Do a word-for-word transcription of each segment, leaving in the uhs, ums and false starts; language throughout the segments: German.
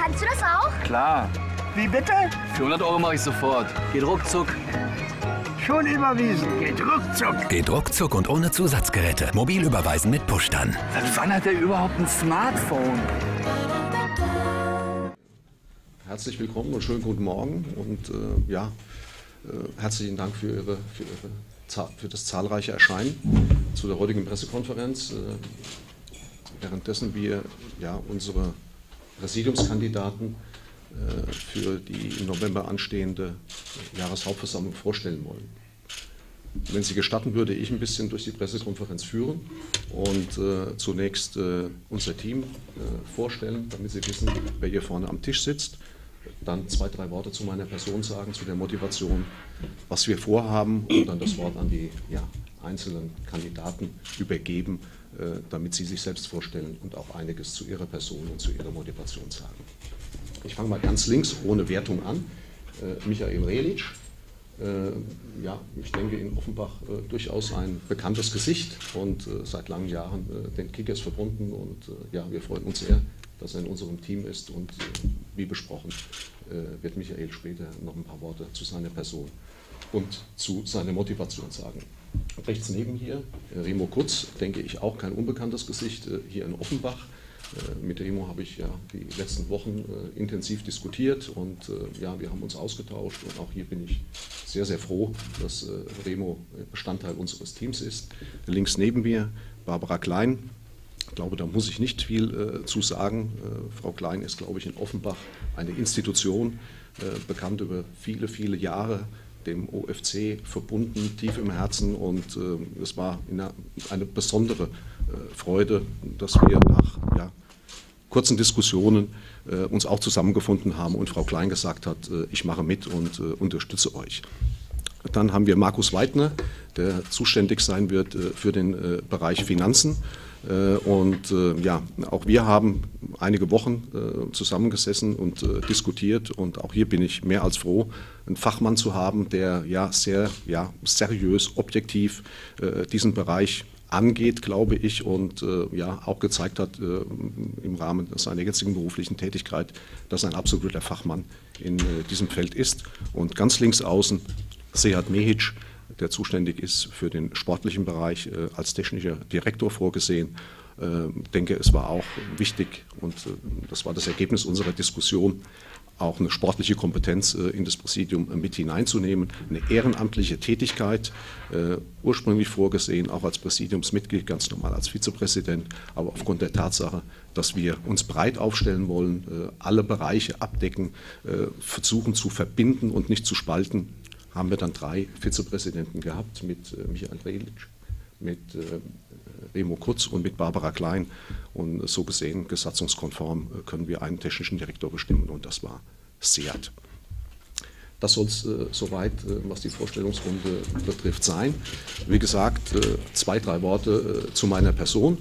Kannst du das auch? Klar. Wie bitte? Für hundert Euro mache ich sofort. Geht ruckzuck. Schon überwiesen. Geht ruckzuck. Geht ruckzuck und ohne Zusatzgeräte. Mobil überweisen mit Push-Dann. Seit wann hat er überhaupt ein Smartphone? Herzlich willkommen und schönen guten Morgen. Und äh, ja, äh, herzlichen Dank für, Ihre, für, Ihre, für das zahlreiche Erscheinen zu der heutigen Pressekonferenz. Äh, währenddessen wir ja, unsere Präsidiumskandidaten äh, für die im November anstehende Jahreshauptversammlung vorstellen wollen. Wenn Sie gestatten, würde ich ein bisschen durch die Pressekonferenz führen und äh, zunächst äh, unser Team äh, vorstellen, damit Sie wissen, wer hier vorne am Tisch sitzt. Dann zwei, drei Worte zu meiner Person sagen, zu der Motivation, was wir vorhaben und dann das Wort an die ja, einzelnen Kandidaten übergeben, äh, damit sie sich selbst vorstellen und auch einiges zu ihrer Person und zu ihrer Motivation sagen. Ich fange mal ganz links, ohne Wertung an. Äh, Michael Relic. Äh, ja, ich denke in Offenbach äh, durchaus ein bekanntes Gesicht und äh, seit langen Jahren äh, den Kickers verbunden und äh, ja, wir freuen uns sehr, dass er in unserem Team ist und äh, wie besprochen äh, wird Michael später noch ein paar Worte zu seiner Person und zu seiner Motivation sagen. Rechts neben hier äh, Remo Kutz, denke ich auch kein unbekanntes Gesicht äh, hier in Offenbach. Äh, mit Remo habe ich ja die letzten Wochen äh, intensiv diskutiert und äh, ja, wir haben uns ausgetauscht und auch hier bin ich sehr, sehr froh, dass äh, Remo Bestandteil unseres Teams ist. Links neben mir Barbara Klein. Ich glaube, da muss ich nicht viel äh, zu sagen. Äh, Frau Klein ist, glaube ich, in Offenbach eine Institution, äh, bekannt über viele, viele Jahre, dem O F C verbunden, tief im Herzen. Und äh, es war eine, eine besondere äh, Freude, dass wir nach ja, kurzen Diskussionen äh, uns auch zusammengefunden haben und Frau Klein gesagt hat, äh, ich mache mit und äh, unterstütze euch. Dann haben wir Markus Weidner, der zuständig sein wird äh, für den äh, Bereich Finanzen. Äh, und äh, ja, auch wir haben einige Wochen äh, zusammengesessen und äh, diskutiert. Und auch hier bin ich mehr als froh, einen Fachmann zu haben, der ja sehr ja, seriös, objektiv äh, diesen Bereich angeht, glaube ich, und äh, ja auch gezeigt hat äh, im Rahmen seiner jetzigen beruflichen Tätigkeit, dass er ein absoluter Fachmann in äh, diesem Feld ist. Und ganz links außen Sead Mehic, der zuständig ist für den sportlichen Bereich äh, als technischer Direktor vorgesehen. Ich äh, denke, es war auch wichtig und äh, das war das Ergebnis unserer Diskussion, auch eine sportliche Kompetenz äh, in das Präsidium äh, mit hineinzunehmen. Eine ehrenamtliche Tätigkeit, äh, ursprünglich vorgesehen, auch als Präsidiumsmitglied, ganz normal als Vizepräsident, aber aufgrund der Tatsache, dass wir uns breit aufstellen wollen, äh, alle Bereiche abdecken, äh, versuchen zu verbinden und nicht zu spalten, haben wir dann drei Vizepräsidenten gehabt mit äh, Michael Relic, mit äh, Remo Kutz und mit Barbara Klein. Und so gesehen, gesatzungskonform, äh, können wir einen technischen Direktor bestimmen und das war Sead. Das soll es äh, soweit, äh, was die Vorstellungsrunde betrifft, sein. Wie gesagt, äh, zwei, drei Worte äh, zu meiner Person.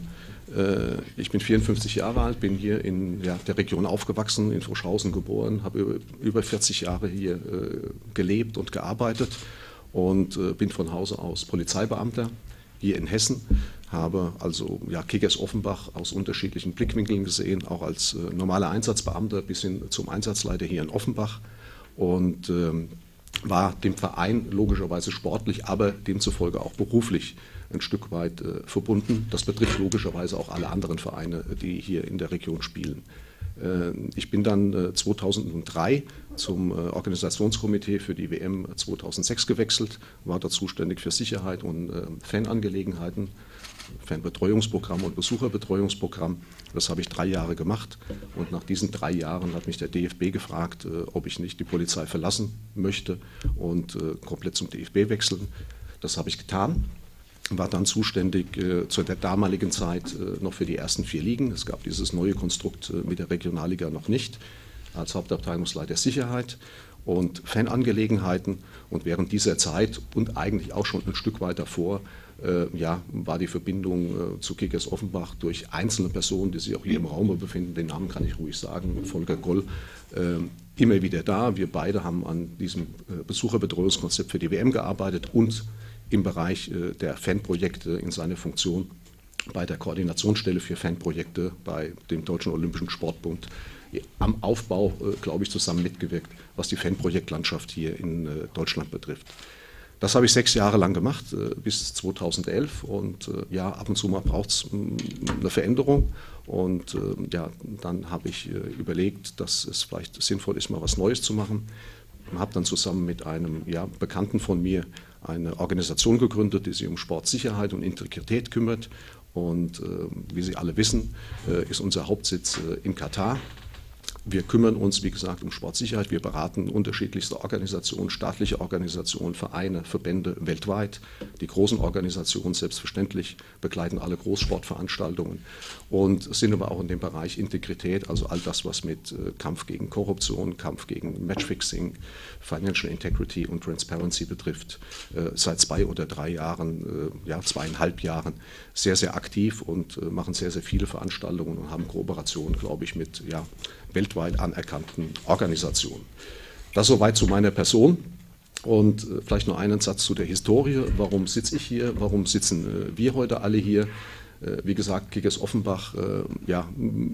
Ich bin vierundfünfzig Jahre alt, bin hier in ja, der Region aufgewachsen, in Froschhausen geboren, habe über vierzig Jahre hier äh, gelebt und gearbeitet und äh, bin von Hause aus Polizeibeamter hier in Hessen, habe also ja, Kickers Offenbach aus unterschiedlichen Blickwinkeln gesehen, auch als äh, normaler Einsatzbeamter bis hin zum Einsatzleiter hier in Offenbach und ähm, war dem Verein logischerweise sportlich, aber demzufolge auch beruflich ein Stück weit äh, verbunden. Das betrifft logischerweise auch alle anderen Vereine, die hier in der Region spielen. Äh, ich bin dann äh, zweitausenddrei zum äh, Organisationskomitee für die W M zweitausendsechs gewechselt, war da zuständig für Sicherheit und äh, Fanangelegenheiten, Fanbetreuungsprogramm und Besucherbetreuungsprogramm. Das habe ich drei Jahre gemacht und nach diesen drei Jahren hat mich der D F B gefragt, äh, ob ich nicht die Polizei verlassen möchte und äh, komplett zum D F B wechseln. Das habe ich getan. War dann zuständig äh, zu der damaligen Zeit äh, noch für die ersten vier Ligen. Es gab dieses neue Konstrukt äh, mit der Regionalliga noch nicht, als Hauptabteilungsleiter Sicherheit und Fanangelegenheiten. Und während dieser Zeit und eigentlich auch schon ein Stück weit davor äh, ja, war die Verbindung äh, zu Kickers Offenbach durch einzelne Personen, die sich auch hier im Raum befinden, den Namen kann ich ruhig sagen, Volker Goll, äh, immer wieder da. Wir beide haben an diesem äh, Besucherbetreuungskonzept für die W M gearbeitet und im Bereich der Fanprojekte in seiner Funktion bei der Koordinationsstelle für Fanprojekte bei dem Deutschen Olympischen Sportbund am Aufbau, glaube ich, zusammen mitgewirkt, was die Fanprojektlandschaft hier in Deutschland betrifft. Das habe ich sechs Jahre lang gemacht, bis zweitausendelf, und ja, ab und zu mal braucht es eine Veränderung, und ja, dann habe ich überlegt, dass es vielleicht sinnvoll ist, mal was Neues zu machen. Ich habe dann zusammen mit einem ja, Bekannten von mir eine Organisation gegründet, die sich um Sportsicherheit und Integrität kümmert, und wie Sie alle wissen, ist unser Hauptsitz in Katar. Wir kümmern uns, wie gesagt, um Sportsicherheit. Wir beraten unterschiedlichste Organisationen, staatliche Organisationen, Vereine, Verbände weltweit. Die großen Organisationen selbstverständlich begleiten alle Großsportveranstaltungen und sind aber auch in dem Bereich Integrität, also all das, was mit Kampf gegen Korruption, Kampf gegen Matchfixing, Financial Integrity und Transparency betrifft, seit zwei oder drei Jahren, ja zweieinhalb Jahren sehr, sehr aktiv und machen sehr, sehr viele Veranstaltungen und haben Kooperationen, glaube ich, mit ja, weltweit anerkannten Organisationen. Das soweit zu meiner Person, und äh, vielleicht noch einen Satz zu der Historie. Warum sitze ich hier? Warum sitzen äh, wir heute alle hier? Äh, wie gesagt, Kickers Offenbach äh, ja,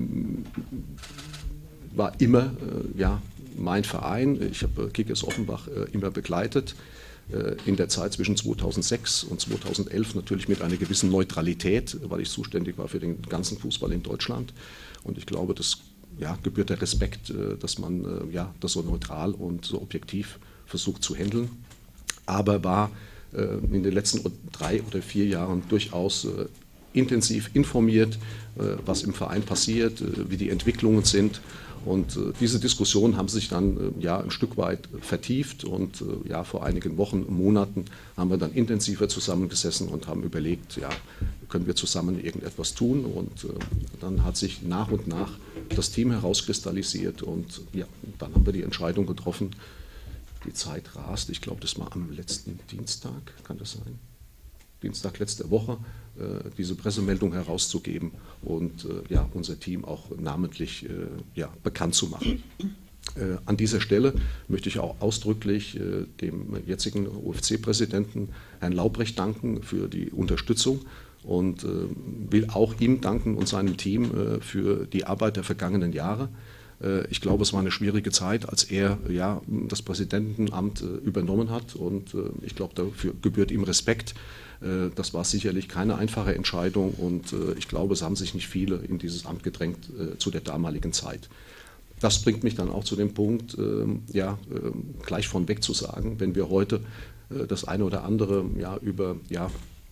war immer äh, ja, mein Verein. Ich habe äh, Kickers Offenbach äh, immer begleitet. Äh, in der Zeit zwischen zweitausendsechs und zweitausendelf natürlich mit einer gewissen Neutralität, weil ich zuständig war für den ganzen Fußball in Deutschland. Und ich glaube, das ja, gebührt der Respekt, dass man ja, das so neutral und so objektiv versucht zu handeln. Aber war in den letzten drei oder vier Jahren durchaus intensiv informiert, was im Verein passiert, wie die Entwicklungen sind. Und äh, diese Diskussionen haben sich dann äh, ja, ein Stück weit vertieft, und äh, ja, vor einigen Wochen, Monaten haben wir dann intensiver zusammengesessen und haben überlegt, ja, können wir zusammen irgendetwas tun, und äh, dann hat sich nach und nach das Team herauskristallisiert, und ja, dann haben wir die Entscheidung getroffen. Die Zeit rast, ich glaube, das war am letzten Dienstag, kann das sein? Dienstag letzte Woche, äh, diese Pressemeldung herauszugeben und äh, ja, unser Team auch namentlich äh, ja, bekannt zu machen. Äh, an dieser Stelle möchte ich auch ausdrücklich äh, dem jetzigen O F C-Präsidenten Herrn Laubrecht danken für die Unterstützung und äh, will auch ihm danken und seinem Team äh, für die Arbeit der vergangenen Jahre. Ich glaube, es war eine schwierige Zeit, als er ja, das Präsidentenamt übernommen hat, und ich glaube, dafür gebührt ihm Respekt. Das war sicherlich keine einfache Entscheidung, und ich glaube, es haben sich nicht viele in dieses Amt gedrängt zu der damaligen Zeit. Das bringt mich dann auch zu dem Punkt, ja, gleich von weg zu sagen, wenn wir heute das eine oder andere ja, über ja,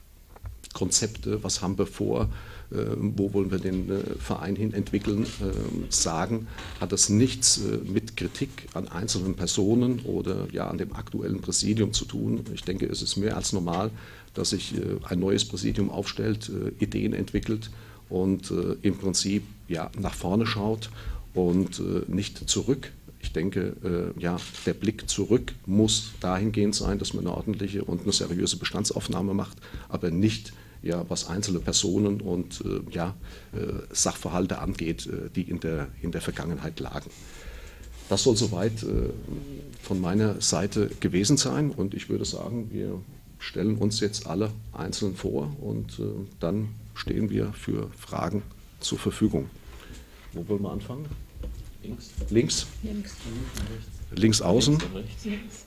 Konzepte, was haben wir vor, wo wollen wir den Verein hin entwickeln, sagen, hat das nichts mit Kritik an einzelnen Personen oder ja, an dem aktuellen Präsidium zu tun. Ich denke, es ist mehr als normal, dass sich ein neues Präsidium aufstellt, Ideen entwickelt und im Prinzip ja, nach vorne schaut und nicht zurück. Ich denke, ja, der Blick zurück muss dahingehend sein, dass man eine ordentliche und eine seriöse Bestandsaufnahme macht, aber nicht ja, was einzelne Personen und äh, ja, äh, Sachverhalte angeht, äh, die in der, in der Vergangenheit lagen. Das soll soweit äh, von meiner Seite gewesen sein, und ich würde sagen, wir stellen uns jetzt alle einzeln vor, und äh, dann stehen wir für Fragen zur Verfügung. Wo wollen wir anfangen? Links. Links? Links. Links außen? Links. Links.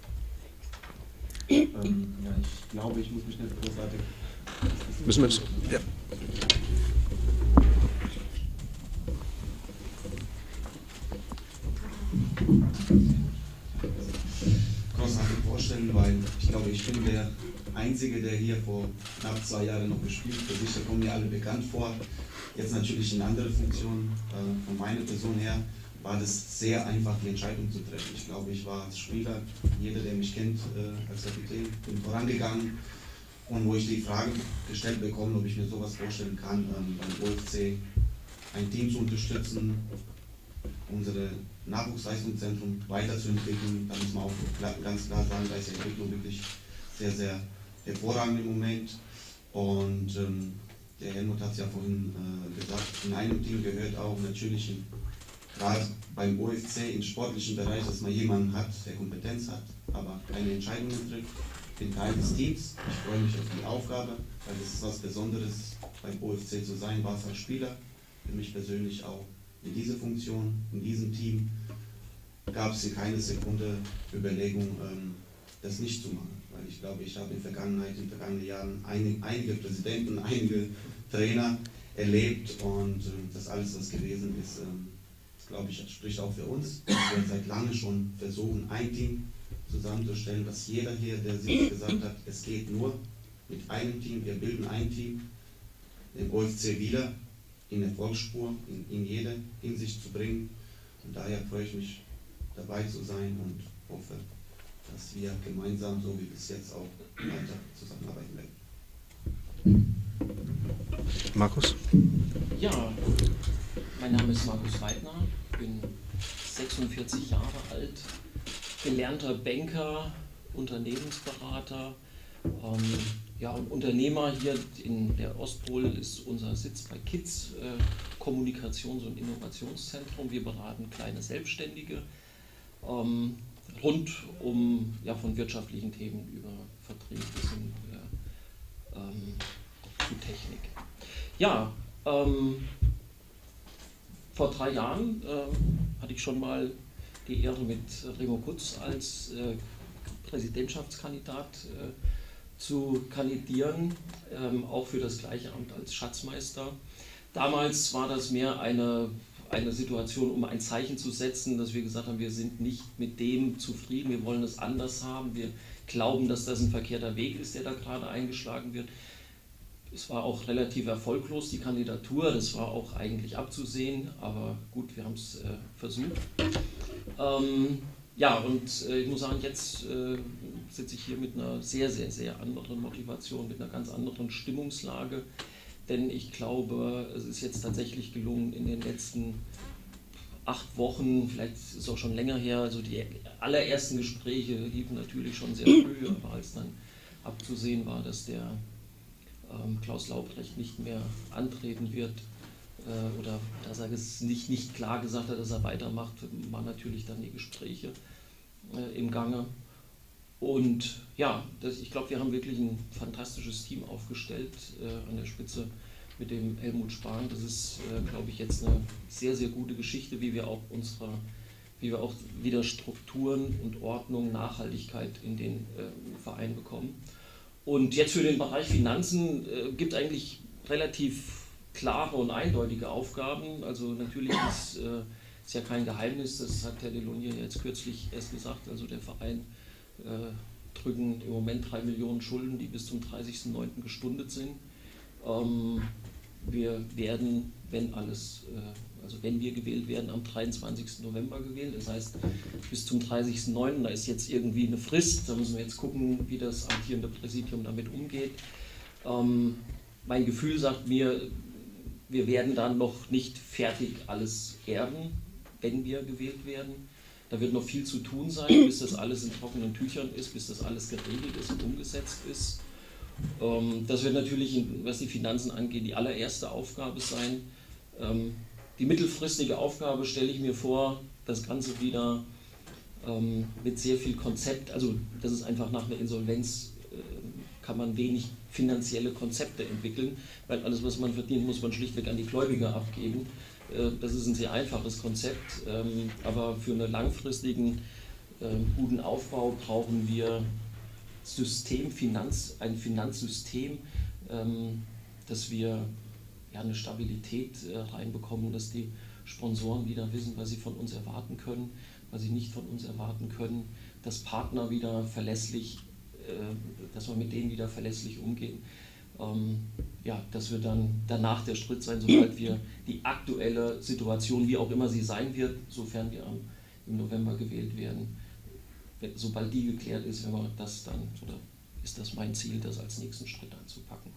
Ähm, ja, ich glaube, ich muss mich nicht großartig... Müssen wir das? Ja. Großartig vorstellen, weil ich glaube, ich bin der Einzige, der hier vor knapp zwei Jahren noch gespielt hat. Sicher kommen mir alle bekannt vor. Jetzt natürlich in anderer Funktion. Äh, von meiner Person her war das sehr einfach, die Entscheidung zu treffen. Ich glaube, ich war als Spieler, jeder, der mich kennt, äh, als Kapitän, bin vorangegangen. Und wo ich die Frage gestellt bekomme, ob ich mir sowas vorstellen kann, ähm, beim O F C ein Team zu unterstützen, unsere Nachwuchsleistungszentrum weiterzuentwickeln, da muss man auch ganz klar sagen, da ist die Entwicklung wirklich sehr, sehr hervorragend im Moment. Und ähm, der Helmut hat es ja vorhin äh, gesagt, in einem Team gehört auch natürlich in, gerade beim O F C im sportlichen Bereich, dass man jemanden hat, der Kompetenz hat, aber keine Entscheidungen trifft. Ich bin Teil des Teams, ich freue mich auf die Aufgabe, weil das ist was Besonderes beim O F C zu sein, war es als Spieler, für mich persönlich auch in dieser Funktion, in diesem Team, gab es hier keine Sekunde Überlegung, ähm, das nicht zu machen. Weil ich glaube, ich habe in der Vergangenheit, in den vergangenen Jahren einige, einige Präsidenten, einige Trainer erlebt und äh, das alles, was gewesen ist, ähm, das glaube ich, spricht auch für uns. Wir seit langem schon versuchen, ein Team zusammenzustellen, was jeder hier, der sich gesagt hat, es geht nur mit einem Team, wir bilden ein Team, den O F C wieder in der Erfolgsspur, in, in jede Hinsicht zu bringen. Und daher freue ich mich, dabei zu sein und hoffe, dass wir gemeinsam, so wie bis jetzt, auch weiter zusammenarbeiten werden. Markus? Ja, mein Name ist Markus Weidner, bin sechsundvierzig Jahre alt, gelernter Banker, Unternehmensberater, ähm, ja, und Unternehmer. Hier in der Ostpol ist unser Sitz bei K I D S, äh, Kommunikations- und Innovationszentrum. Wir beraten kleine Selbstständige ähm, rund um, ja, von wirtschaftlichen Themen über Vertrieb bis hin äh, ähm, zu Technik. Ja, ähm, vor drei Jahren äh, hatte ich schon mal die Ehre, mit Remo Kutz als äh, Präsidentschaftskandidat äh, zu kandidieren, ähm, auch für das gleiche Amt als Schatzmeister. Damals war das mehr eine, eine Situation, um ein Zeichen zu setzen, dass wir gesagt haben, wir sind nicht mit dem zufrieden, wir wollen es anders haben, wir glauben, dass das ein verkehrter Weg ist, der da gerade eingeschlagen wird. Es war auch relativ erfolglos, die Kandidatur, das war auch eigentlich abzusehen, aber gut, wir haben es äh, versucht. Ähm, ja, und äh, ich muss sagen, jetzt äh, sitze ich hier mit einer sehr, sehr, sehr anderen Motivation, mit einer ganz anderen Stimmungslage, denn ich glaube, es ist jetzt tatsächlich gelungen, in den letzten acht Wochen, vielleicht ist es auch schon länger her, also die allerersten Gespräche liefen natürlich schon sehr früh, aber als dann abzusehen war, dass der ähm, Klaus Laubrecht nicht mehr antreten wird, oder dass er es nicht, nicht klar gesagt hat, dass er weitermacht, waren natürlich dann die Gespräche äh, im Gange. Und ja, das, ich glaube, wir haben wirklich ein fantastisches Team aufgestellt äh, an der Spitze mit dem Helmut Spahn. Das ist, äh, glaube ich, jetzt eine sehr, sehr gute Geschichte, wie wir auch unsere, wie wir auch wieder Strukturen und Ordnung, Nachhaltigkeit in den äh, Verein bekommen. Und jetzt für den Bereich Finanzen äh, gibt es eigentlich relativ klare und eindeutige Aufgaben. Also natürlich ist, äh, ist ja kein Geheimnis, das hat Herr Delonnier jetzt kürzlich erst gesagt, also der Verein äh, drücken im Moment drei Millionen Schulden, die bis zum dreißigsten neunten gestundet sind. Ähm, wir werden, wenn alles, äh, also wenn wir gewählt werden, am dreiundzwanzigsten November gewählt, das heißt bis zum dreißigsten neunten, da ist jetzt irgendwie eine Frist, da müssen wir jetzt gucken, wie das amtierende Präsidium damit umgeht. Ähm, mein Gefühl sagt mir, wir werden dann noch nicht fertig alles erben, wenn wir gewählt werden. Da wird noch viel zu tun sein, bis das alles in trockenen Tüchern ist, bis das alles geregelt ist und umgesetzt ist. Das wird natürlich, was die Finanzen angeht, die allererste Aufgabe sein. Die mittelfristige Aufgabe stelle ich mir vor, das Ganze wieder mit sehr viel Konzept, also das ist einfach nach einer Insolvenz, kann man wenig finanzielle Konzepte entwickeln, weil alles, was man verdient, muss man schlichtweg an die Gläubiger abgeben. Das ist ein sehr einfaches Konzept, aber für einen langfristigen, guten Aufbau brauchen wir System, Finanz, ein Finanzsystem, dass wir ja, eine Stabilität reinbekommen, dass die Sponsoren wieder wissen, was sie von uns erwarten können, was sie nicht von uns erwarten können, dass Partner wieder verlässlich dass wir mit denen wieder verlässlich umgehen. Ähm, ja, das wird dann danach der Schritt sein, sobald wir die aktuelle Situation, wie auch immer sie sein wird, sofern wir am, im November gewählt werden, sobald die geklärt ist, wenn wir das dann, oder ist das mein Ziel, das als nächsten Schritt anzupacken.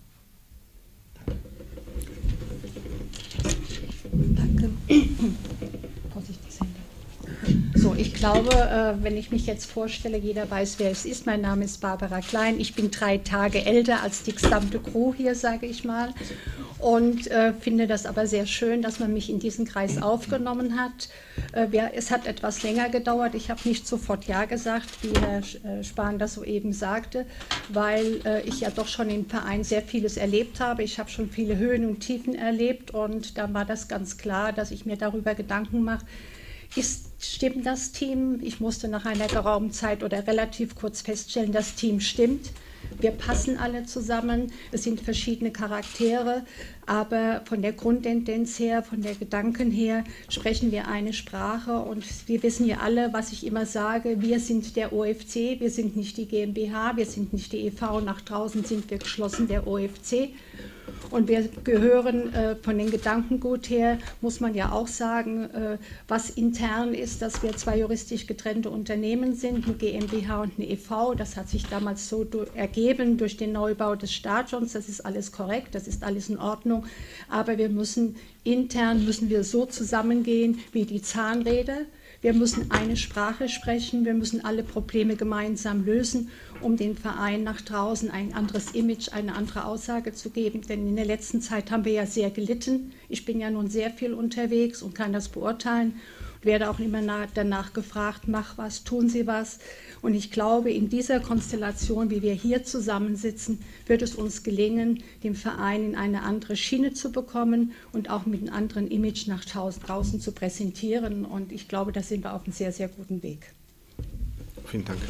Danke. Danke. Vorsichtig sein. So, ich glaube, wenn ich mich jetzt vorstelle, jeder weiß, wer es ist. Mein Name ist Barbara Klein. Ich bin drei Tage älter als die gesamte Crew hier, sage ich mal. und äh, finde das aber sehr schön, dass man mich in diesen Kreis aufgenommen hat. Äh, wir, es hat etwas länger gedauert. Ich habe nicht sofort Ja gesagt, wie Herr Spahn das soeben sagte, weil äh, ich ja doch schon im Verein sehr vieles erlebt habe. Ich habe schon viele Höhen und Tiefen erlebt und da war das ganz klar, dass ich mir darüber Gedanken mache, ist, stimmt das Team? Ich musste nach einer geraumen Zeit oder relativ kurz feststellen, das Team stimmt. Wir passen alle zusammen, es sind verschiedene Charaktere, aber von der Grundtendenz her, von der Gedanken her, sprechen wir eine Sprache und wir wissen ja alle, was ich immer sage, wir sind der O F C, wir sind nicht die GmbH, wir sind nicht die e V, nach draußen sind wir geschlossen der O F C. Und wir gehören äh, von den Gedankengut her, muss man ja auch sagen, äh, was intern ist, dass wir zwei juristisch getrennte Unternehmen sind, eine GmbH und eine e V. Das hat sich damals so ergeben durch den Neubau des Stadions. Das ist alles korrekt, das ist alles in Ordnung. Aber wir müssen intern müssen wir so zusammengehen wie die Zahnräder. Wir müssen eine Sprache sprechen, wir müssen alle Probleme gemeinsam lösen, um den Verein nach draußen ein anderes Image, eine andere Aussage zu geben. Denn in der letzten Zeit haben wir ja sehr gelitten. Ich bin ja nun sehr viel unterwegs und kann das beurteilen. Ich werde auch immer danach gefragt, mach was, tun Sie was. Und ich glaube, in dieser Konstellation, wie wir hier zusammensitzen, wird es uns gelingen, den Verein in eine andere Schiene zu bekommen und auch mit einem anderen Image nach draußen zu präsentieren. Und ich glaube, da sind wir auf einem sehr, sehr guten Weg. Vielen Dank.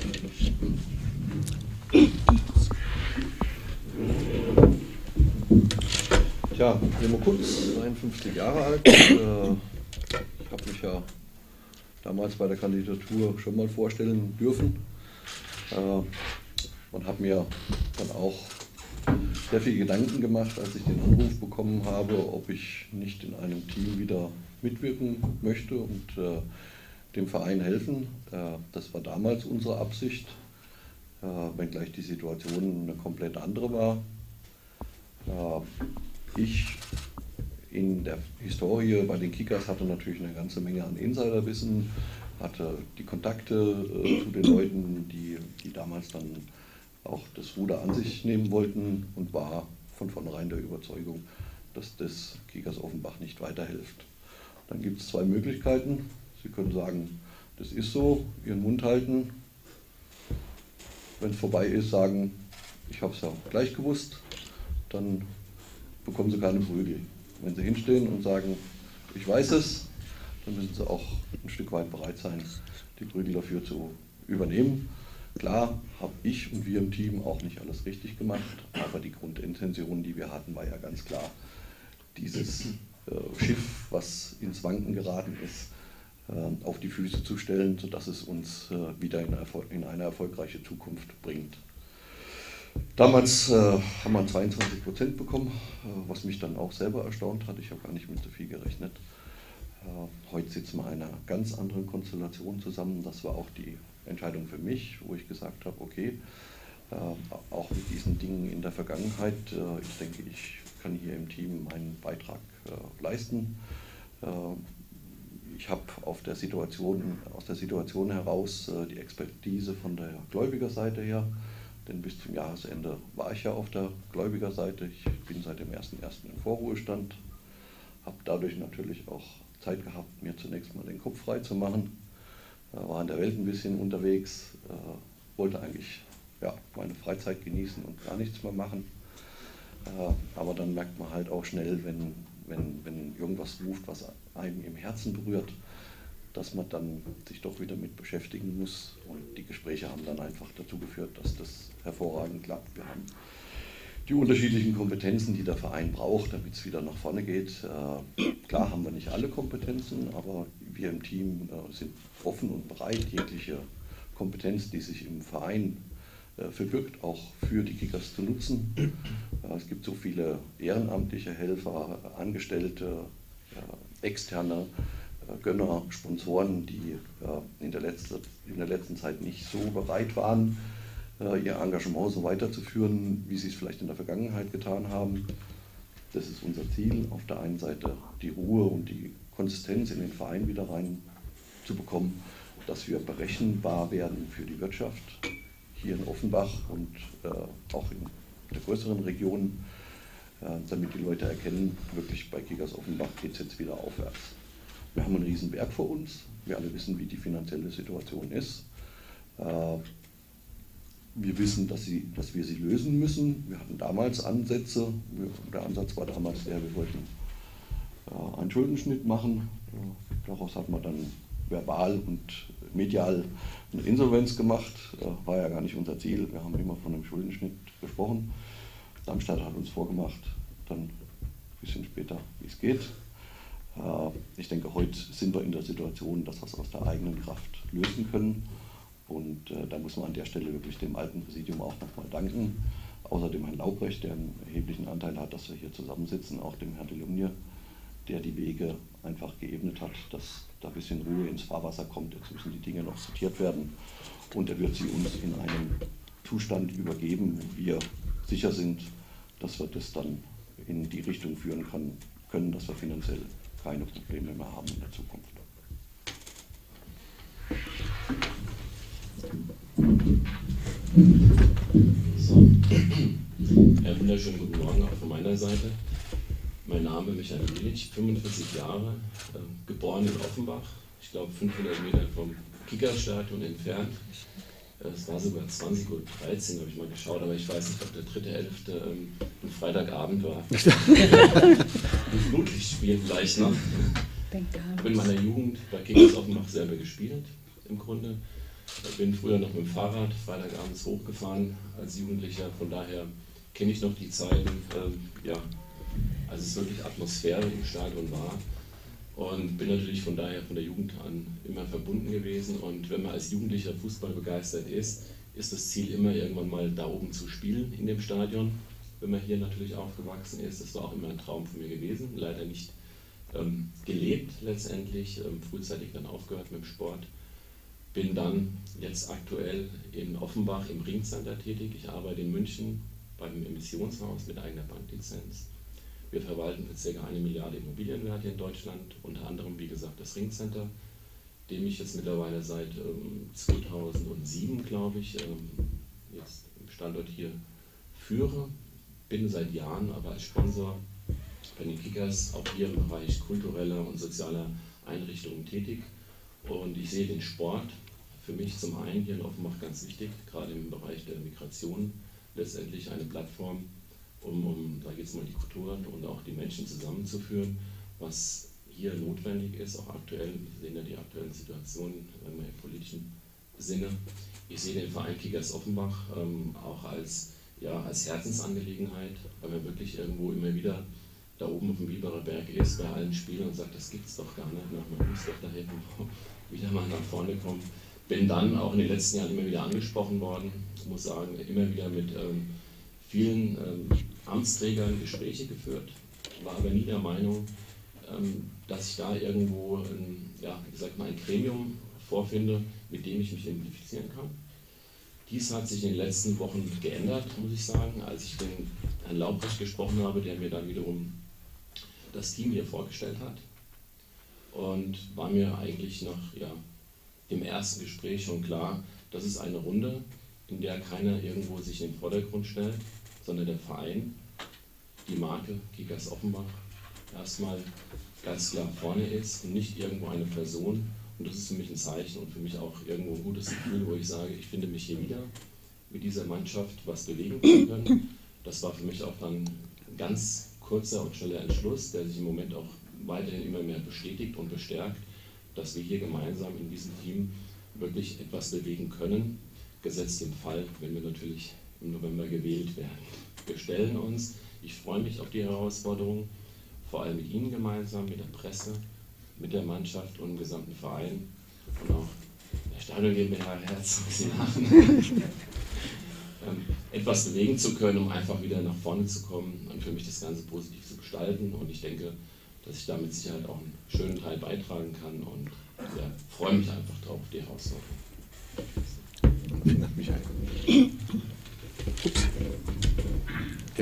Tja, Remo Kunz, dreiundfünfzig Jahre alt. Ich habe mich ja damals bei der Kandidatur schon mal vorstellen dürfen und habe mir dann auch sehr viel Gedanken gemacht, als ich den Anruf bekommen habe, ob ich nicht in einem Team wieder mitwirken möchte und äh, dem Verein helfen. Äh, das war damals unsere Absicht, äh, wenngleich die Situation eine komplett andere war. Äh, ich in der Historie bei den Kickers hatte natürlich eine ganze Menge an Insiderwissen, hatte die Kontakte äh, zu den Leuten, die, die damals dann auch das Ruder an sich nehmen wollten und war von vornherein der Überzeugung, dass das Kickers Offenbach nicht weiterhilft. Dann gibt es zwei Möglichkeiten. Sie können sagen, das ist so, Ihren Mund halten. Wenn es vorbei ist, sagen, ich habe es ja gleich gewusst, dann bekommen Sie keine Prügel. Wenn Sie hinstehen und sagen, ich weiß es, dann müssen Sie auch ein Stück weit bereit sein, die Prügel dafür zu übernehmen. Klar habe ich und wir im Team auch nicht alles richtig gemacht, aber die Grundintention, die wir hatten, war ja ganz klar, dieses äh, Schiff, was ins Wanken geraten ist, äh, auf die Füße zu stellen, sodass es uns äh, wieder in eine, in eine erfolgreiche Zukunft bringt. Damals äh, haben wir zweiundzwanzig Prozent bekommen, äh, was mich dann auch selber erstaunt hat. Ich habe gar nicht mit so viel gerechnet. Äh, heute sitzen wir in einer ganz anderen Konstellation zusammen. Das war auch die Entscheidung für mich, wo ich gesagt habe, okay, äh, auch mit diesen Dingen in der Vergangenheit, äh, ich denke, ich kann hier im Team meinen Beitrag äh, leisten. Äh, ich habe auf der Situation, aus der Situation heraus äh, die Expertise von der Gläubigerseite her, denn bis zum Jahresende war ich ja auf der Gläubigerseite. Ich bin seit dem ersten ersten im Vorruhestand, habe dadurch natürlich auch Zeit gehabt, mir zunächst mal den Kopf frei zu machen. War in der Welt ein bisschen unterwegs, äh, wollte eigentlich ja, meine Freizeit genießen und gar nichts mehr machen. Äh, aber dann merkt man halt auch schnell, wenn, wenn, wenn irgendwas ruft, was einem im Herzen berührt, dass man dann sich doch wieder mit beschäftigen muss. Und die Gespräche haben dann einfach dazu geführt, dass das hervorragend klappt. Wir haben die unterschiedlichen Kompetenzen, die der Verein braucht, damit es wieder nach vorne geht. Äh, klar haben wir nicht alle Kompetenzen, aber wir im Team äh, sind offen und bereit, jegliche Kompetenz, die sich im Verein äh, verbirgt, auch für die Kickers zu nutzen. Äh, es gibt so viele ehrenamtliche Helfer, Angestellte, äh, externe äh, Gönner, Sponsoren, die äh, in der letzten, in der letzten Zeit nicht so bereit waren, ihr Engagement so weiterzuführen, wie sie es vielleicht in der Vergangenheit getan haben. Das ist unser Ziel, auf der einen Seite die Ruhe und die Konsistenz in den Verein wieder reinzubekommen, dass wir berechenbar werden für die Wirtschaft hier in Offenbach und äh, auch in der größeren Region. äh, damit die Leute erkennen, wirklich bei Kickers Offenbach geht es jetzt wieder aufwärts. Wir haben einen riesen Berg vor uns, wir alle wissen, wie die finanzielle Situation ist. Äh, wir wissen, dass, sie, dass wir sie lösen müssen. Wir hatten damals Ansätze, der Ansatz war damals der, wir wollten äh, einen Schuldenschnitt machen. Äh, daraus hat man dann verbal und medial eine Insolvenz gemacht, äh, war ja gar nicht unser Ziel. Wir haben immer von einem Schuldenschnitt gesprochen. Darmstadt hat uns vorgemacht, dann ein bisschen später, wie es geht. Äh, ich denke, heute sind wir in der Situation, dass wir es aus der eigenen Kraft lösen können. Und äh, da muss man an der Stelle wirklich dem alten Präsidium auch nochmal danken. Außerdem Herrn Laubrecht, der einen erheblichen Anteil hat, dass wir hier zusammensitzen, auch dem Herrn Delumnier, der die Wege einfach geebnet hat, dass da ein bisschen Ruhe ins Fahrwasser kommt. Jetzt müssen die Dinge noch sortiert werden und er wird sie uns in einem Zustand übergeben, wo wir sicher sind, dass wir das dann in die Richtung führen kann, können, dass wir finanziell keine Probleme mehr haben in der Zukunft. So. Ja, wunderschönen guten Morgen auch von meiner Seite. Mein Name ist Michael Milic, fünfundvierzig Jahre, äh, geboren in Offenbach, ich glaube fünfhundert Meter vom Kickerstadion entfernt. Es war sogar zwanzig Uhr dreizehn, habe ich mal geschaut, aber ich weiß nicht, ob der dritte elfte ähm, ein Freitagabend war. Ein Flutlichtspiel vielleicht noch. Ich habe in meiner Jugend bei Kickers Offenbach selber gespielt, im Grunde. Ich bin früher noch mit dem Fahrrad freitagabends hochgefahren als Jugendlicher, von daher kenne ich noch die Zeiten, ähm, ja, als es wirklich Atmosphäre im Stadion war. Und bin natürlich von daher von der Jugend an immer verbunden gewesen. Und wenn man als Jugendlicher Fußball begeistert ist, ist das Ziel immer irgendwann mal da oben zu spielen in dem Stadion. Wenn man hier natürlich aufgewachsen ist, das war auch immer ein Traum von mir gewesen. Leider nicht ähm, gelebt letztendlich, ähm, frühzeitig dann aufgehört mit dem Sport. Bin dann jetzt aktuell in Offenbach im Ringcenter tätig. Ich arbeite in München beim Emissionshaus mit eigener Banklizenz. Wir verwalten für ca. eine Milliarde Immobilienwerte in Deutschland, unter anderem, wie gesagt, das Ringcenter, dem ich jetzt mittlerweile seit ähm, zweitausendsieben, glaube ich, ähm, jetzt im Standort hier führe. Bin seit Jahren aber als Sponsor bei den Kickers auch hier im Bereich kultureller und sozialer Einrichtungen tätig. Und ich sehe den Sport für mich zum einen hier in Offenbach ganz wichtig, gerade im Bereich der Migration, letztendlich eine Plattform, um, um da jetzt mal die Kulturen und auch die Menschen zusammenzuführen, was hier notwendig ist, auch aktuell. Wir sehen ja die aktuellen Situationen im politischen Sinne. Ich sehe den Verein Kickers Offenbach ähm, auch als, ja, als Herzensangelegenheit, weil man wirklich irgendwo immer wieder da oben auf dem Biberer Berg ist, bei allen Spielen und sagt, das gibt's doch gar nicht, man muss doch da irgendwo wieder mal nach vorne kommen. Bin dann auch in den letzten Jahren immer wieder angesprochen worden, muss sagen, immer wieder mit ähm, vielen ähm, Amtsträgern Gespräche geführt, war aber nie der Meinung, ähm, dass ich da irgendwo ein, ja, wie gesagt, mal ein Gremium vorfinde, mit dem ich mich identifizieren kann. Dies hat sich in den letzten Wochen geändert, muss ich sagen, als ich den Herrn Laubrecht gesprochen habe, der mir dann wiederum das Team hier vorgestellt hat. Und war mir eigentlich nach ja, dem ersten Gespräch schon klar, das ist eine Runde, in der keiner irgendwo sich in den Vordergrund stellt, sondern der Verein, die Marke Kickers Offenbach erstmal ganz klar vorne ist und nicht irgendwo eine Person. Und das ist für mich ein Zeichen und für mich auch irgendwo ein gutes Gefühl, wo ich sage, ich finde mich hier wieder mit dieser Mannschaft was bewegen zu können. Das war für mich auch dann ein ganz kurzer und schneller Entschluss, der sich im Moment auch weiterhin immer mehr bestätigt und bestärkt, dass wir hier gemeinsam in diesem Team wirklich etwas bewegen können, gesetzt im Fall, wenn wir natürlich im November gewählt werden. Wir stellen uns, ich freue mich auf die Herausforderung, vor allem mit Ihnen gemeinsam, mit der Presse, mit der Mannschaft und dem gesamten Verein und auch der Stadion GmbH Herz, Sie lachen, ähm, etwas bewegen zu können, um einfach wieder nach vorne zu kommen und für mich das Ganze positiv zu gestalten. Und ich denke, dass ich da mit Sicherheit auch einen schönen Teil beitragen kann und ja, freue mich einfach drauf, die Herausforderung. Vielen Dank, Michael. Ups. Ja.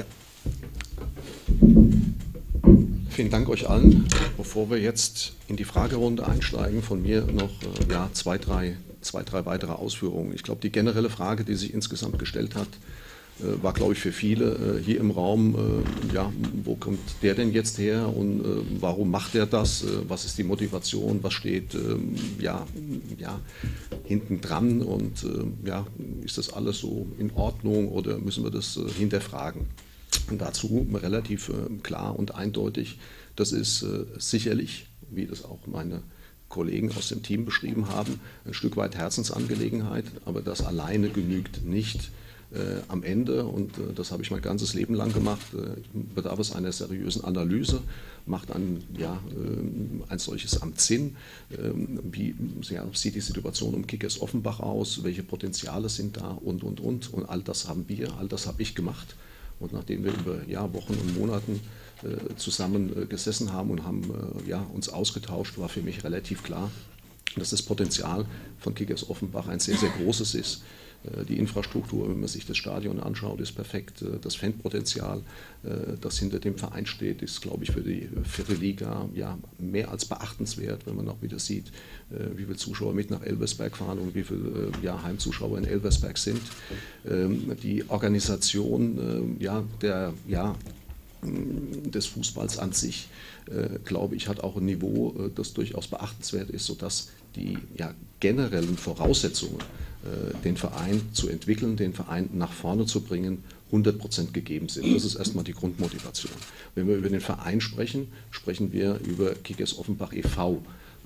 Vielen Dank euch allen. Bevor wir jetzt in die Fragerunde einsteigen, von mir noch äh, ja, zwei, drei, zwei, drei weitere Ausführungen. Ich glaube, die generelle Frage, die sich insgesamt gestellt hat, äh, war, glaube ich, für viele äh, hier im Raum, äh, ja, wo kommt der denn jetzt her und äh, warum macht er das, äh, was ist die Motivation, was steht äh, ja, ja, hinten dran und äh, ja, ist das alles so in Ordnung oder müssen wir das äh, hinterfragen? Und dazu relativ äh, klar und eindeutig, das ist äh, sicherlich, wie das auch meine Kollegen aus dem Team beschrieben haben, ein Stück weit Herzensangelegenheit, aber das alleine genügt nicht. Äh, am Ende, und äh, das habe ich mein ganzes Leben lang gemacht, äh, bedarf es einer seriösen Analyse, macht ein, ja, äh, ein solches Amt Sinn, äh, wie ja, sieht die Situation um Kickers Offenbach aus, welche Potenziale sind da und, und, und. Und all das haben wir, all das habe ich gemacht. Und nachdem wir über ja, Wochen und Monaten äh, zusammen äh, gesessen haben und haben äh, ja, uns ausgetauscht, war für mich relativ klar, dass das Potenzial von Kickers Offenbach ein sehr, sehr großes ist. Die Infrastruktur, wenn man sich das Stadion anschaut, ist perfekt. Das Fanpotenzial, das hinter dem Verein steht, ist, glaube ich, für die vierte Liga ja, mehr als beachtenswert, wenn man auch wieder sieht, wie viele Zuschauer mit nach Elversberg fahren und wie viele ja, Heimzuschauer in Elversberg sind. Die Organisation ja, der, ja, des Fußballs an sich, glaube ich, hat auch ein Niveau, das durchaus beachtenswert ist, sodass die ja, generellen Voraussetzungen, den Verein zu entwickeln, den Verein nach vorne zu bringen, hundert Prozent gegeben sind. Das ist erstmal die Grundmotivation. Wenn wir über den Verein sprechen, sprechen wir über Kickers Offenbach e V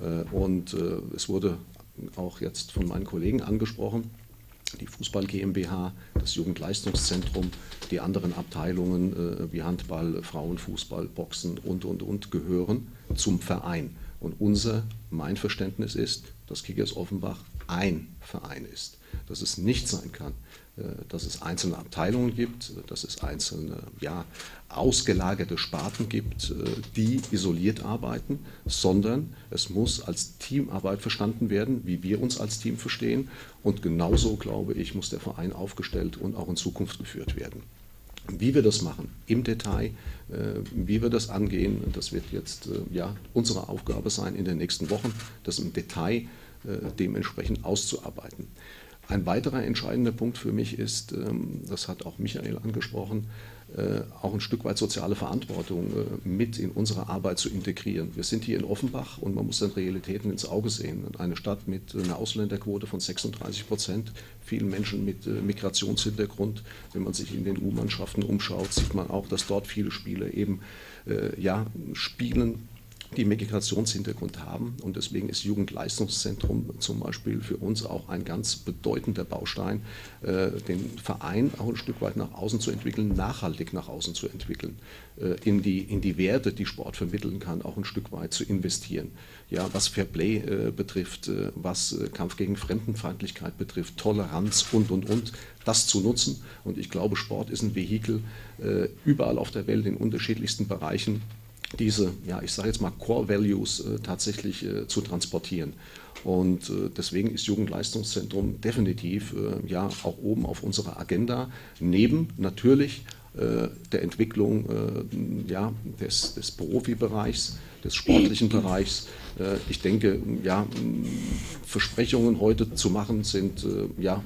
Und es wurde auch jetzt von meinen Kollegen angesprochen, die Fußball GmbH, das Jugendleistungszentrum, die anderen Abteilungen wie Handball, Frauenfußball, Boxen und, und, und gehören zum Verein. Und unser, mein Verständnis ist, dass Kickers Offenbach ein Verein ist. Dass es nicht sein kann, dass es einzelne Abteilungen gibt, dass es einzelne ja, ausgelagerte Sparten gibt, die isoliert arbeiten, sondern es muss als Teamarbeit verstanden werden, wie wir uns als Team verstehen. Und genauso, glaube ich, muss der Verein aufgestellt und auch in Zukunft geführt werden. Wie wir das machen, im Detail, äh, wie wir das angehen, das wird jetzt äh, ja, unsere Aufgabe sein in den nächsten Wochen, das im Detail äh, dementsprechend auszuarbeiten. Ein weiterer entscheidender Punkt für mich ist, ähm, das hat auch Michael angesprochen, äh, auch ein Stück weit soziale Verantwortung äh, mit in unsere Arbeit zu integrieren. Wir sind hier in Offenbach und man muss dann Realitäten ins Auge sehen. Eine Stadt mit einer Ausländerquote von sechsunddreißig Prozent, vielen Menschen mit äh, Migrationshintergrund. Wenn man sich in den U-Mannschaften umschaut, sieht man auch, dass dort viele Spieler eben äh, ja, spielen, die Migrationshintergrund haben. Und deswegen ist Jugendleistungszentrum zum Beispiel für uns auch ein ganz bedeutender Baustein, äh, den Verein auch ein Stück weit nach außen zu entwickeln, nachhaltig nach außen zu entwickeln, äh, in die, in die Werte, die Sport vermitteln kann, auch ein Stück weit zu investieren. Ja, was Fairplay äh, betrifft, äh, was äh, Kampf gegen Fremdenfeindlichkeit betrifft, Toleranz und, und, und, das zu nutzen. Und ich glaube, Sport ist ein Vehikel, äh, überall auf der Welt in unterschiedlichsten Bereichen, diese, ja, ich sage jetzt mal Core Values äh, tatsächlich äh, zu transportieren. Und äh, deswegen ist Jugendleistungszentrum definitiv äh, ja auch oben auf unserer Agenda, neben natürlich äh, der Entwicklung äh, ja, des, des Profibereichs, des sportlichen Bereichs. Äh, ich denke, ja, Versprechungen heute zu machen sind, äh, ja,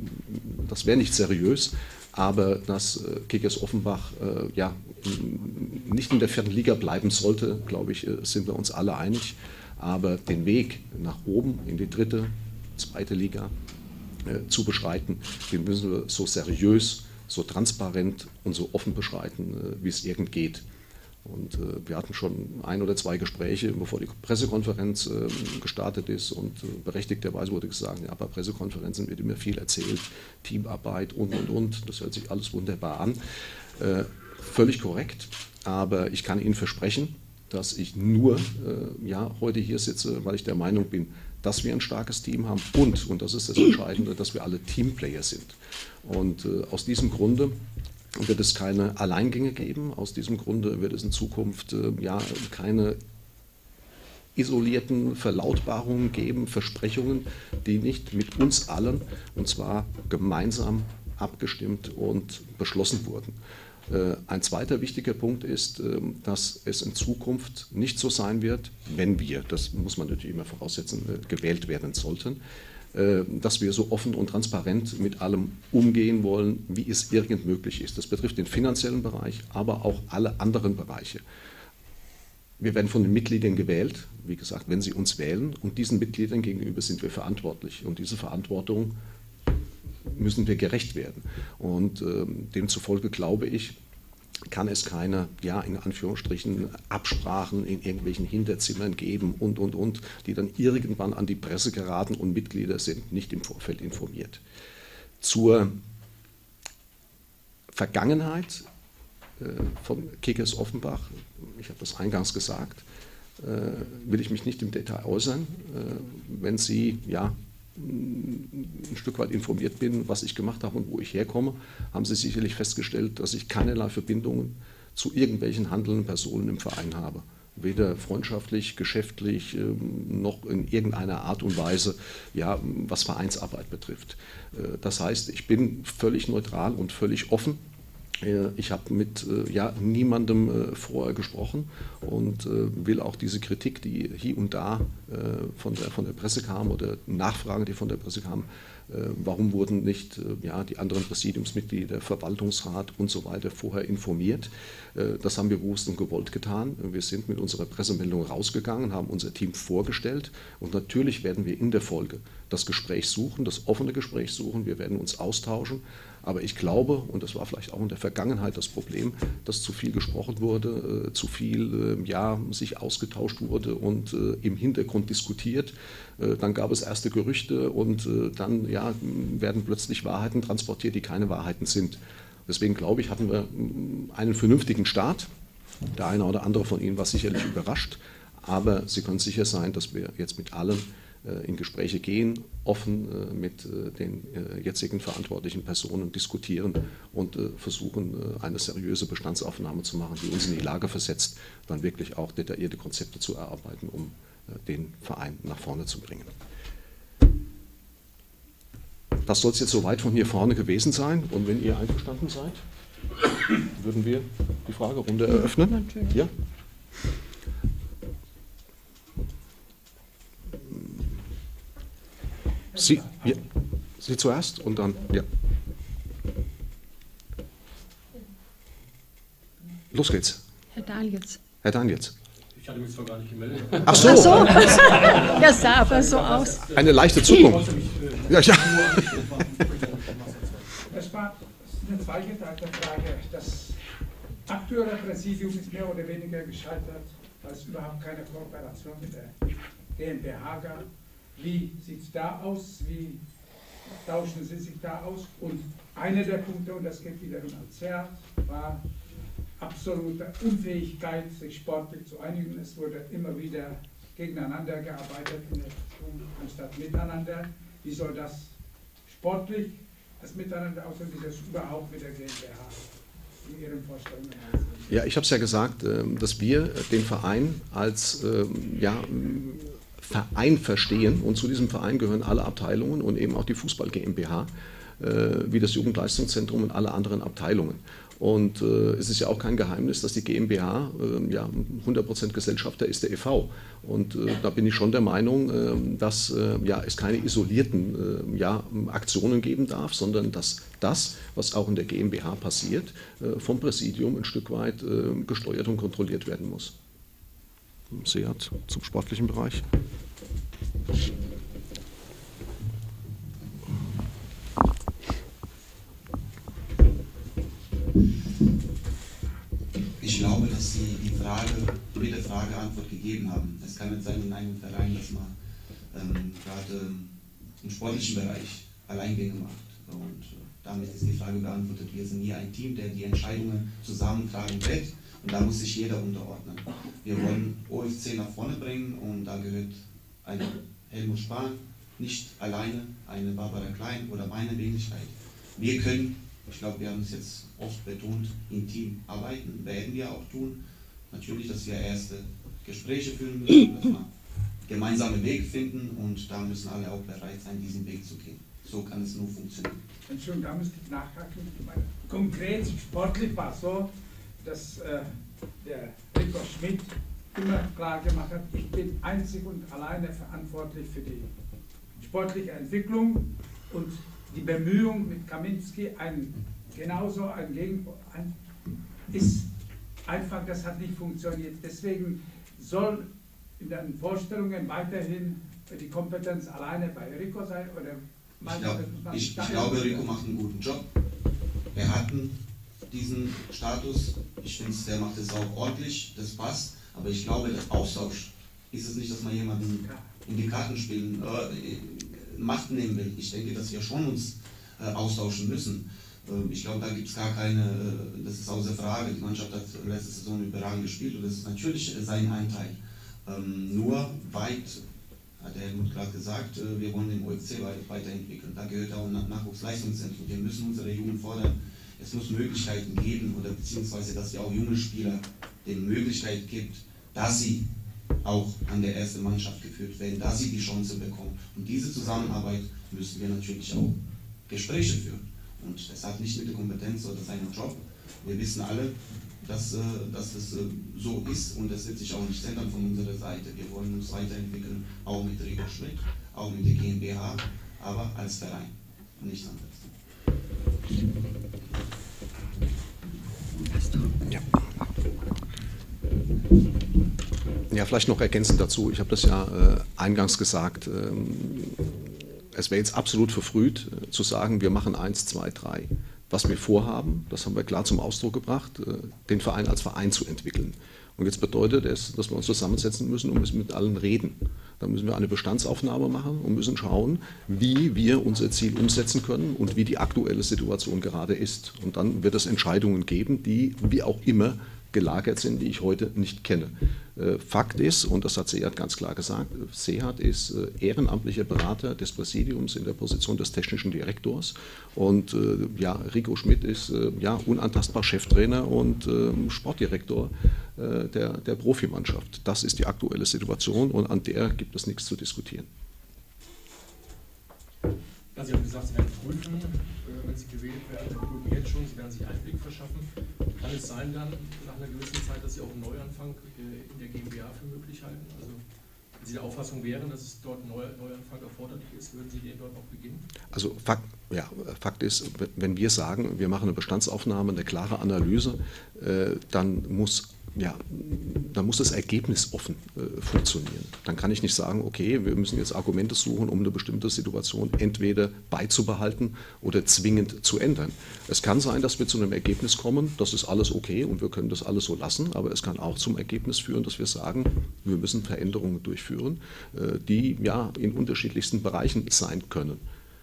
das wäre nicht seriös. Aber dass äh, Kickers Offenbach äh, ja, nicht in der vierten Liga bleiben sollte, glaube ich, äh, sind wir uns alle einig. Aber den Weg nach oben in die dritte, zweite Liga äh, zu beschreiten, den müssen wir so seriös, so transparent und so offen beschreiten, äh, wie es irgend geht. Und äh, wir hatten schon ein oder zwei Gespräche, bevor die Pressekonferenz äh, gestartet ist. Und äh, berechtigterweise wurde gesagt, ja, bei Pressekonferenzen wird immer viel erzählt, Teamarbeit und, und, und. Das hört sich alles wunderbar an. Äh, völlig korrekt, aber ich kann Ihnen versprechen, dass ich nur äh, ja, heute hier sitze, weil ich der Meinung bin, dass wir ein starkes Team haben und, und das ist das Entscheidende, dass wir alle Teamplayer sind. Und äh, aus diesem Grunde wird es keine Alleingänge geben. Aus diesem Grunde wird es in Zukunft äh, ja, keine isolierten Verlautbarungen geben, Versprechungen, die nicht mit uns allen, und zwar gemeinsam abgestimmt und beschlossen wurden. Äh, ein zweiter wichtiger Punkt ist, äh, dass es in Zukunft nicht so sein wird, wenn wir, das muss man natürlich immer voraussetzen, äh, gewählt werden sollten, dass wir so offen und transparent mit allem umgehen wollen, wie es irgend möglich ist. Das betrifft den finanziellen Bereich, aber auch alle anderen Bereiche. Wir werden von den Mitgliedern gewählt, wie gesagt, wenn sie uns wählen, und diesen Mitgliedern gegenüber sind wir verantwortlich. Und diese Verantwortung müssen wir gerecht werden. Und äh, demzufolge glaube ich, kann es keine, ja, in Anführungsstrichen, Absprachen in irgendwelchen Hinterzimmern geben und, und, und, die dann irgendwann an die Presse geraten und Mitglieder sind nicht im Vorfeld informiert. Zur Vergangenheit äh, von Kickers Offenbach, ich habe das eingangs gesagt, äh, will ich mich nicht im Detail äußern. Äh, wenn Sie, ja, ein Stück weit informiert bin, was ich gemacht habe und wo ich herkomme, haben Sie sicherlich festgestellt, dass ich keinerlei Verbindungen zu irgendwelchen handelnden Personen im Verein habe. Weder freundschaftlich, geschäftlich, noch in irgendeiner Art und Weise, ja, was Vereinsarbeit betrifft. Das heißt, ich bin völlig neutral und völlig offen. Ich habe mit ja, niemandem vorher gesprochen und will auch diese Kritik, die hier und da von der, von der Presse kam, oder Nachfragen, die von der Presse kamen, warum wurden nicht ja, die anderen Präsidiumsmitglieder, Verwaltungsrat und so weiter vorher informiert. Das haben wir bewusst und gewollt getan. Wir sind mit unserer Pressemeldung rausgegangen, haben unser Team vorgestellt, und natürlich werden wir in der Folge das Gespräch suchen, das offene Gespräch suchen. Wir werden uns austauschen. Aber ich glaube, und das war vielleicht auch in der Vergangenheit das Problem, dass zu viel gesprochen wurde, äh, zu viel äh, ja, sich ausgetauscht wurde und äh, im Hintergrund diskutiert. Äh, dann gab es erste Gerüchte und äh, dann ja, werden plötzlich Wahrheiten transportiert, die keine Wahrheiten sind. Deswegen glaube ich, hatten wir einen vernünftigen Start. Der eine oder andere von Ihnen war sicherlich überrascht, aber Sie können sicher sein, dass wir jetzt mit allen in Gespräche gehen, offen mit den jetzigen verantwortlichen Personen diskutieren und versuchen, eine seriöse Bestandsaufnahme zu machen, die uns in die Lage versetzt, dann wirklich auch detaillierte Konzepte zu erarbeiten, um den Verein nach vorne zu bringen. Das soll es jetzt soweit von hier vorne gewesen sein, und wenn ihr einverstanden seid, würden wir die Fragerunde eröffnen. Natürlich. Ja? Sie, ja, Sie zuerst und dann, ja. Los geht's. Herr Daniels. Herr Daniels. Ich hatte mich zwar gar nicht gemeldet. Ach so. Ach so. Das sah aber so aus. Eine leichte Zuckung. Ja, ja. Das war eine zweigeteilte Frage. Das aktuelle Präsidium ist mehr oder weniger gescheitert, weil es überhaupt keine Kooperation mit der GmbH gab. Wie sieht es da aus? Wie tauschen Sie sich da aus? Und einer der Punkte, und das geht wiederum ans Herz, war absolute Unfähigkeit, sich sportlich zu einigen. Es wurde immer wieder gegeneinander gearbeitet, anstatt miteinander. Wie soll das sportlich, das Miteinander aussehen, wie das überhaupt mit der GmbH in Ihren Vorstellungen aussehen? Ja, ich habe es ja gesagt, dass wir den Verein als ja, Verein verstehen, und zu diesem Verein gehören alle Abteilungen und eben auch die Fußball GmbH, wie das Jugendleistungszentrum und alle anderen Abteilungen. Und äh, es ist ja auch kein Geheimnis, dass die GmbH äh, ja, hundert Prozent Gesellschafter ist der e V. Und äh, da bin ich schon der Meinung, äh, dass äh, ja, es keine isolierten äh, ja, Aktionen geben darf, sondern dass das, was auch in der GmbH passiert, äh, vom Präsidium ein Stück weit äh, gesteuert und kontrolliert werden muss. Seat zum sportlichen Bereich. Ich glaube, dass Sie die Frage, jede Frage Antwort gegeben haben. Es kann nicht sein in einem Verein, dass man ähm, gerade ähm, im sportlichen Bereich Alleingänge macht. Und äh, damit ist die Frage beantwortet. Wir sind hier ein Team, der die Entscheidungen zusammentragen wird. Und da muss sich jeder unterordnen. Wir wollen O F C nach vorne bringen, und da gehört ein Helmut Spahn nicht alleine, eine Barbara Klein oder meine Wenigkeit. Wir können, ich glaube, wir haben es jetzt oft betont, im Team arbeiten, werden wir auch tun. Natürlich, dass wir erste Gespräche führen müssen, dass wir einen gemeinsamen Weg finden, und da müssen alle auch bereit sein, diesen Weg zu gehen. So kann es nur funktionieren. Entschuldigung, da müsste ich nachhaken. Konkret sportlich war es so, dass äh, der Rico Schmidt immer klar gemacht hat, ich bin einzig und alleine verantwortlich für die sportliche Entwicklung und die Bemühung mit Kaminski ein, genauso ein Gegenpol ein, ist einfach, das hat nicht funktioniert. Deswegen soll in den Vorstellungen weiterhin die Kompetenz alleine bei Rico sein? Oder ich, glaub, ich, ich glaube, Rico macht einen guten Job. Wir hatten diesen Status. Ich finde, der macht es auch ordentlich, das passt. Aber ich glaube, der Austausch ist es nicht, dass man jemanden in die Karten spielen, äh, Macht nehmen will. Ich denke, dass wir schon uns äh, austauschen müssen. Äh, ich glaube, da gibt es gar keine, äh, das ist außer Frage. Die Mannschaft hat letzte Saison überragend gespielt und das ist natürlich äh, sein Anteil. Ähm, nur weit, hat der Helmut gerade gesagt, äh, wir wollen den O F C weiterentwickeln. Da gehört auch ein Nachwuchsleistungszentrum. Wir müssen unsere Jugend fordern. Es muss Möglichkeiten geben, oder beziehungsweise, dass wir auch junge Spieler die Möglichkeit gibt, dass sie auch an der ersten Mannschaft geführt werden, dass sie die Chance bekommen. Und diese Zusammenarbeit müssen wir natürlich auch Gespräche führen. Und es hat nicht mit der Kompetenz oder seinem Job. Wir wissen alle, dass, dass es so ist und das wird sich auch nicht ändern von unserer Seite. Wir wollen uns weiterentwickeln, auch mit Rico Schmidt, auch mit der GmbH, aber als Verein und nichts anderes. Ja. Ja, vielleicht noch ergänzend dazu. Ich habe das ja äh, eingangs gesagt. Ähm, es wäre jetzt absolut verfrüht äh, zu sagen, wir machen eins, zwei, drei. Was wir vorhaben, das haben wir klar zum Ausdruck gebracht, äh, den Verein als Verein zu entwickeln. Und jetzt bedeutet es, dass wir uns zusammensetzen müssen und müssen mit allen reden. Dann müssen wir eine Bestandsaufnahme machen und müssen schauen, wie wir unser Ziel umsetzen können und wie die aktuelle Situation gerade ist. Und dann wird es Entscheidungen geben, die wie auch immer gelagert sind, die ich heute nicht kenne. Fakt ist, und das hat Sehat ganz klar gesagt, Sehat ist ehrenamtlicher Berater des Präsidiums in der Position des technischen Direktors und ja, Rico Schmidt ist ja unantastbar Cheftrainer und Sportdirektor der, der Profimannschaft. Das ist die aktuelle Situation und an der gibt es nichts zu diskutieren. Ja, Sie haben gesagt, Sie werden prüfen, wenn Sie gewählt werden, Sie prüfen jetzt schon, Sie werden sich Einblick verschaffen. Kann es sein dann nach einer gewissen Zeit, dass Sie auch einen Neuanfang in der GmbH für möglich halten? Also wenn Sie der Auffassung wären, dass es dort ein Neuanfang erforderlich ist, würden Sie den dort auch beginnen? Also Fakt, ja, Fakt ist, wenn wir sagen, wir machen eine Bestandsaufnahme, eine klare Analyse, äh, dann muss Ja, dann muss das Ergebnis offen äh, funktionieren. Dann kann ich nicht sagen, okay, wir müssen jetzt Argumente suchen, um eine bestimmte Situation entweder beizubehalten oder zwingend zu ändern. Es kann sein, dass wir zu einem Ergebnis kommen, das ist alles okay und wir können das alles so lassen, aber es kann auch zum Ergebnis führen, dass wir sagen, wir müssen Veränderungen durchführen, äh, die ja in unterschiedlichsten Bereichen sein können.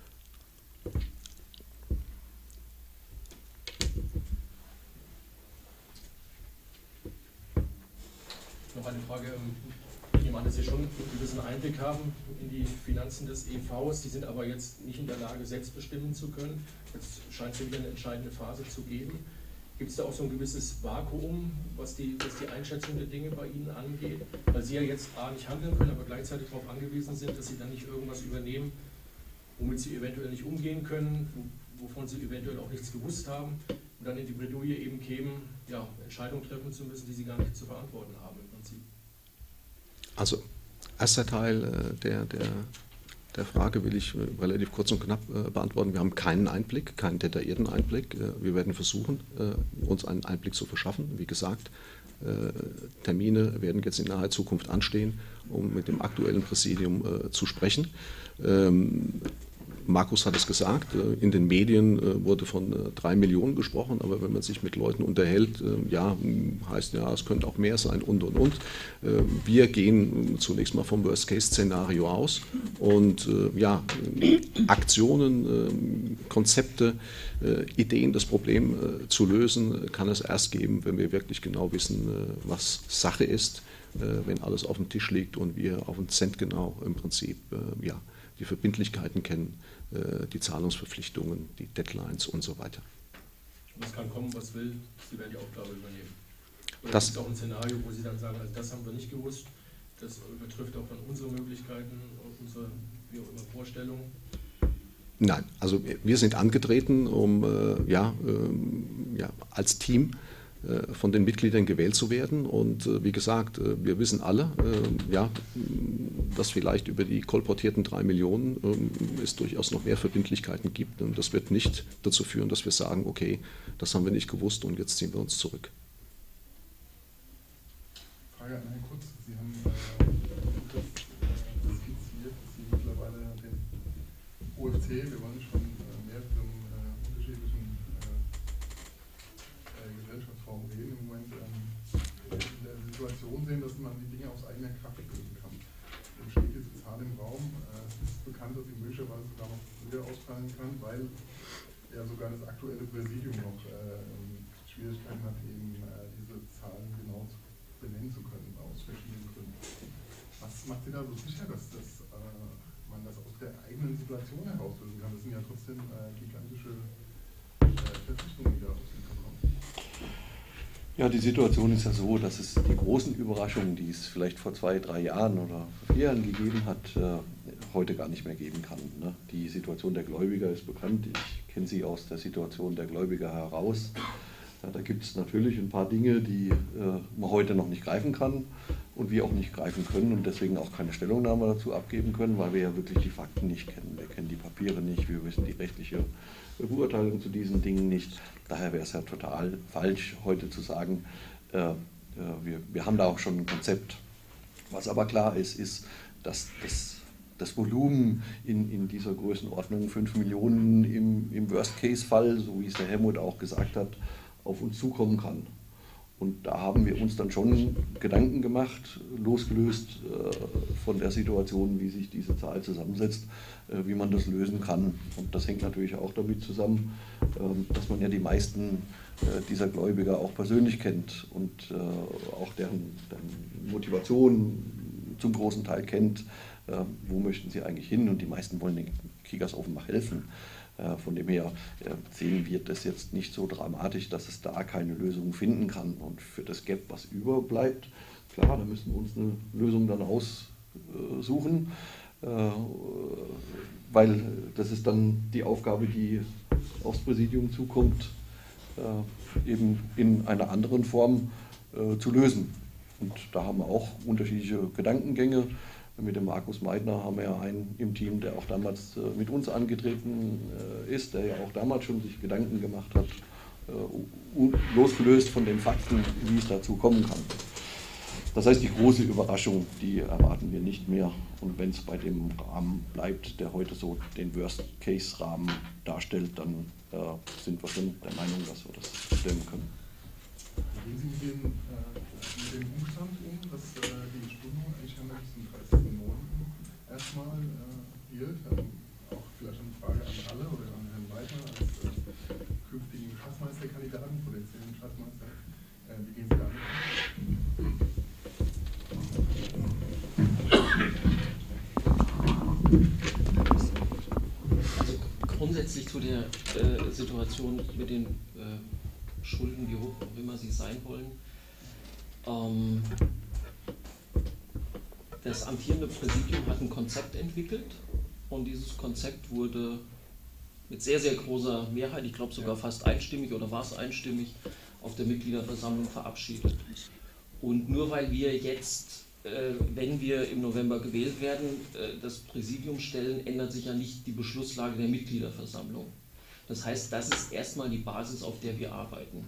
Noch eine Frage, ich nehme an, dass Sie schon einen gewissen Einblick haben in die Finanzen des E Vs, die sind aber jetzt nicht in der Lage, selbst bestimmen zu können. Jetzt scheint es wieder eine entscheidende Phase zu geben. Gibt es da auch so ein gewisses Vakuum, was die, was die Einschätzung der Dinge bei Ihnen angeht? Weil Sie ja jetzt A nicht handeln können, aber gleichzeitig darauf angewiesen sind, dass Sie dann nicht irgendwas übernehmen, womit Sie eventuell nicht umgehen können, wovon Sie eventuell auch nichts gewusst haben und dann in die Bredouille eben kämen, ja, Entscheidungen treffen zu müssen, die Sie gar nicht zu verantworten haben im Prinzip. Also, erster Teil äh, der, der, der Frage will ich äh, relativ kurz und knapp äh, beantworten. Wir haben keinen Einblick, keinen detaillierten Einblick. Äh, wir werden versuchen, äh, uns einen Einblick zu verschaffen. Wie gesagt, äh, Termine werden jetzt in naher Zukunft anstehen, um mit dem aktuellen Präsidium äh, zu sprechen. Ähm, Markus hat es gesagt, in den Medien wurde von drei Millionen gesprochen, aber wenn man sich mit Leuten unterhält, ja, heißt ja, es könnte auch mehr sein und, und, und. Wir gehen zunächst mal vom Worst-Case-Szenario aus und ja, Aktionen, Konzepte, Ideen, das Problem zu lösen, kann es erst geben, wenn wir wirklich genau wissen, was Sache ist, wenn alles auf dem Tisch liegt und wir auf den Cent genau im Prinzip, ja, die Verbindlichkeiten kennen, die Zahlungsverpflichtungen, die Deadlines und so weiter. Was kann kommen, was will, Sie werden die Aufgabe übernehmen. Oder Das ist auch ein Szenario, wo Sie dann sagen, also das haben wir nicht gewusst, das betrifft auch dann unsere Möglichkeiten, unsere wie auch immer, Vorstellungen? Nein, also wir sind angetreten, um äh, ja, äh, ja, als Team äh, von den Mitgliedern gewählt zu werden und äh, wie gesagt, äh, wir wissen alle, äh, ja, dass vielleicht über die kolportierten drei Millionen ähm, es durchaus noch mehr Verbindlichkeiten gibt. Und das wird nicht dazu führen, dass wir sagen, okay, das haben wir nicht gewusst und jetzt ziehen wir uns zurück. Frage an Herrn Kutz. Sie haben äh, das äh, skizziert, dass Sie mittlerweile den O F C, wir wollen schon äh, mehreren äh, unterschiedlichen äh, äh, Gesellschaftsformen reden, im Moment ähm, in der Situation sehen, dass man die Dinge aus eigener Kraft lösen kann. Da steht diese Zahl im Raum. Äh, es ist bekannt, dass sie möglicherweise sogar noch früher ausfallen kann, weil ja sogar das aktuelle Präsidium noch äh, Schwierigkeiten hat, eben äh, diese Zahlen genau zu benennen zu können, aus verschiedenen Gründen. Was macht Sie da so sicher, dass das, äh, man das aus der eigenen Situation herauslösen kann? Das sind ja trotzdem äh, gigantische äh, Verpflichtungen, die da auf Sie zukommen. Ja, die Situation ist ja so, dass es die großen Überraschungen, die es vielleicht vor zwei, drei Jahren oder vor vier Jahren gegeben hat, äh, heute gar nicht mehr geben kann. Ne? Die Situation der Gläubiger ist bekannt. Ich kenne sie aus der Situation der Gläubiger heraus. Ja, da gibt es natürlich ein paar Dinge, die äh, man heute noch nicht greifen kann und wir auch nicht greifen können und deswegen auch keine Stellungnahme dazu abgeben können, weil wir ja wirklich die Fakten nicht kennen. Wir kennen die Papiere nicht, wir wissen die rechtliche Beurteilung zu diesen Dingen nicht. Daher wäre es ja total falsch, heute zu sagen, äh, äh, wir, wir haben da auch schon ein Konzept. Was aber klar ist, ist, dass das, das Volumen in, in dieser Größenordnung fünf Millionen im, im Worst-Case-Fall, so wie es der Helmut auch gesagt hat, auf uns zukommen kann. Und da haben wir uns dann schon Gedanken gemacht, losgelöst äh, von der Situation, wie sich diese Zahl zusammensetzt, äh, wie man das lösen kann. Und das hängt natürlich auch damit zusammen, äh, dass man ja die meisten äh, dieser Gläubiger auch persönlich kennt und äh, auch deren, deren Motivation zum großen Teil kennt. Äh, wo möchten sie eigentlich hin? Und die meisten wollen den Kickers Offenbach helfen. Von dem her sehen wir das jetzt nicht so dramatisch, dass es da keine Lösung finden kann. Und für das Gap, was überbleibt, klar, da müssen wir uns eine Lösung dann aussuchen, weil das ist dann die Aufgabe, die aufs Präsidium zukommt, eben in einer anderen Form zu lösen. Und da haben wir auch unterschiedliche Gedankengänge. Mit dem Markus Meidner haben wir ja einen im Team, der auch damals äh, mit uns angetreten äh, ist, der ja auch damals schon sich Gedanken gemacht hat, äh, losgelöst von den Fakten, wie es dazu kommen kann. Das heißt, die große Überraschung, die erwarten wir nicht mehr. Und wenn es bei dem Rahmen bleibt, der heute so den Worst-Case-Rahmen darstellt, dann äh, sind wir schon der Meinung, dass wir das stemmen können. Gehen Sie mit dem, äh, mit dem Umstand um, dass äh, die Stundung eigentlich am dreißigsten neunten erstmal äh, gilt? Ähm, auch vielleicht eine Frage an alle oder an Herrn Weidner als äh, künftigen Schatzmeisterkandidaten, potenziellen Schatzmeister. Äh, wie gehen Sie damit um? Also grundsätzlich zu der äh, Situation mit den äh, Schulden, wie hoch auch immer sie sein wollen. Ähm, das amtierende Präsidium hat ein Konzept entwickelt und dieses Konzept wurde mit sehr, sehr großer Mehrheit, ich glaube sogar fast einstimmig oder war es einstimmig, auf der Mitgliederversammlung verabschiedet. Und nur weil wir jetzt, äh, wenn wir im November gewählt werden, äh, das Präsidium stellen, ändert sich ja nicht die Beschlusslage der Mitgliederversammlung. Das heißt, das ist erstmal die Basis, auf der wir arbeiten.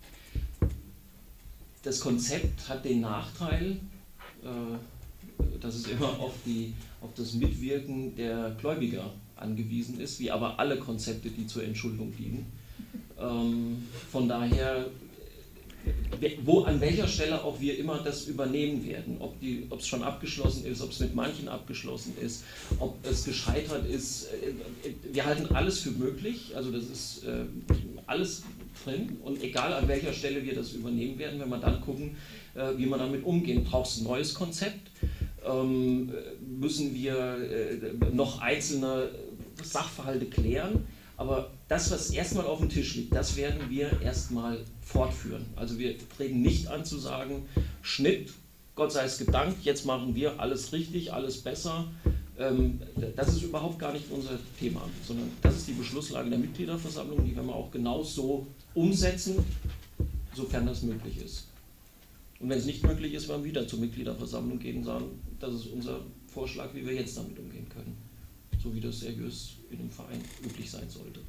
Das Konzept hat den Nachteil, dass es immer auf, die, auf das Mitwirken der Gläubiger angewiesen ist, wie aber alle Konzepte, die zur Entschuldung dienen. Von daher, wo, an welcher Stelle auch wir immer das übernehmen werden, ob es schon abgeschlossen ist, ob es mit manchen abgeschlossen ist, ob es gescheitert ist, wir halten alles für möglich, also das ist äh, alles drin und egal an welcher Stelle wir das übernehmen werden, wenn wir dann gucken, äh, wie wir damit umgehen, braucht es ein neues Konzept, ähm, müssen wir äh, noch einzelne Sachverhalte klären. Aber das, was erstmal auf dem Tisch liegt, das werden wir erstmal fortführen. Also wir treten nicht an zu sagen, Schnitt, Gott sei es gedankt, jetzt machen wir alles richtig, alles besser. Das ist überhaupt gar nicht unser Thema, sondern das ist die Beschlusslage der Mitgliederversammlung, die werden wir auch genau so umsetzen, sofern das möglich ist. Und wenn es nicht möglich ist, werden wir wieder zur Mitgliederversammlung gehen und sagen, das ist unser Vorschlag, wie wir jetzt damit umgehen können. So wie das seriös in einem Verein üblich sein sollte.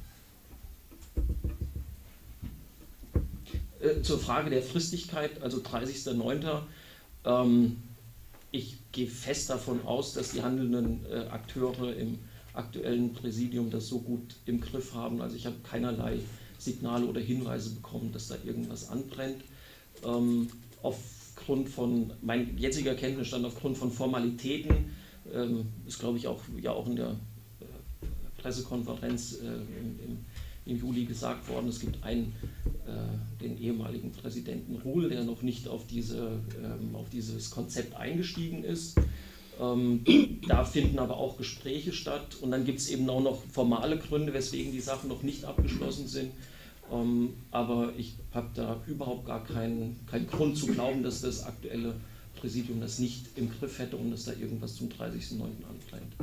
Äh, zur Frage der Fristigkeit, also dreißigster neunter Ähm, ich gehe fest davon aus, dass die handelnden äh, Akteure im aktuellen Präsidium das so gut im Griff haben. Also ich habe keinerlei Signale oder Hinweise bekommen, dass da irgendwas anbrennt. Ähm, aufgrund von, mein jetziger Kenntnisstand, aufgrund von Formalitäten, ähm, ist glaube ich auch, ja auch in der äh, Pressekonferenz äh, im, im, im Juli gesagt worden, es gibt einen, äh, den ehemaligen Präsidenten Ruhl, der noch nicht auf, diese, ähm, auf dieses Konzept eingestiegen ist. Ähm, da finden aber auch Gespräche statt und dann gibt es eben auch noch formale Gründe, weswegen die Sachen noch nicht abgeschlossen sind. Ähm, aber ich habe da überhaupt gar keinen, keinen Grund zu glauben, dass das aktuelle Präsidium das nicht im Griff hätte und dass da irgendwas zum dreißigsten neunten anbrennt.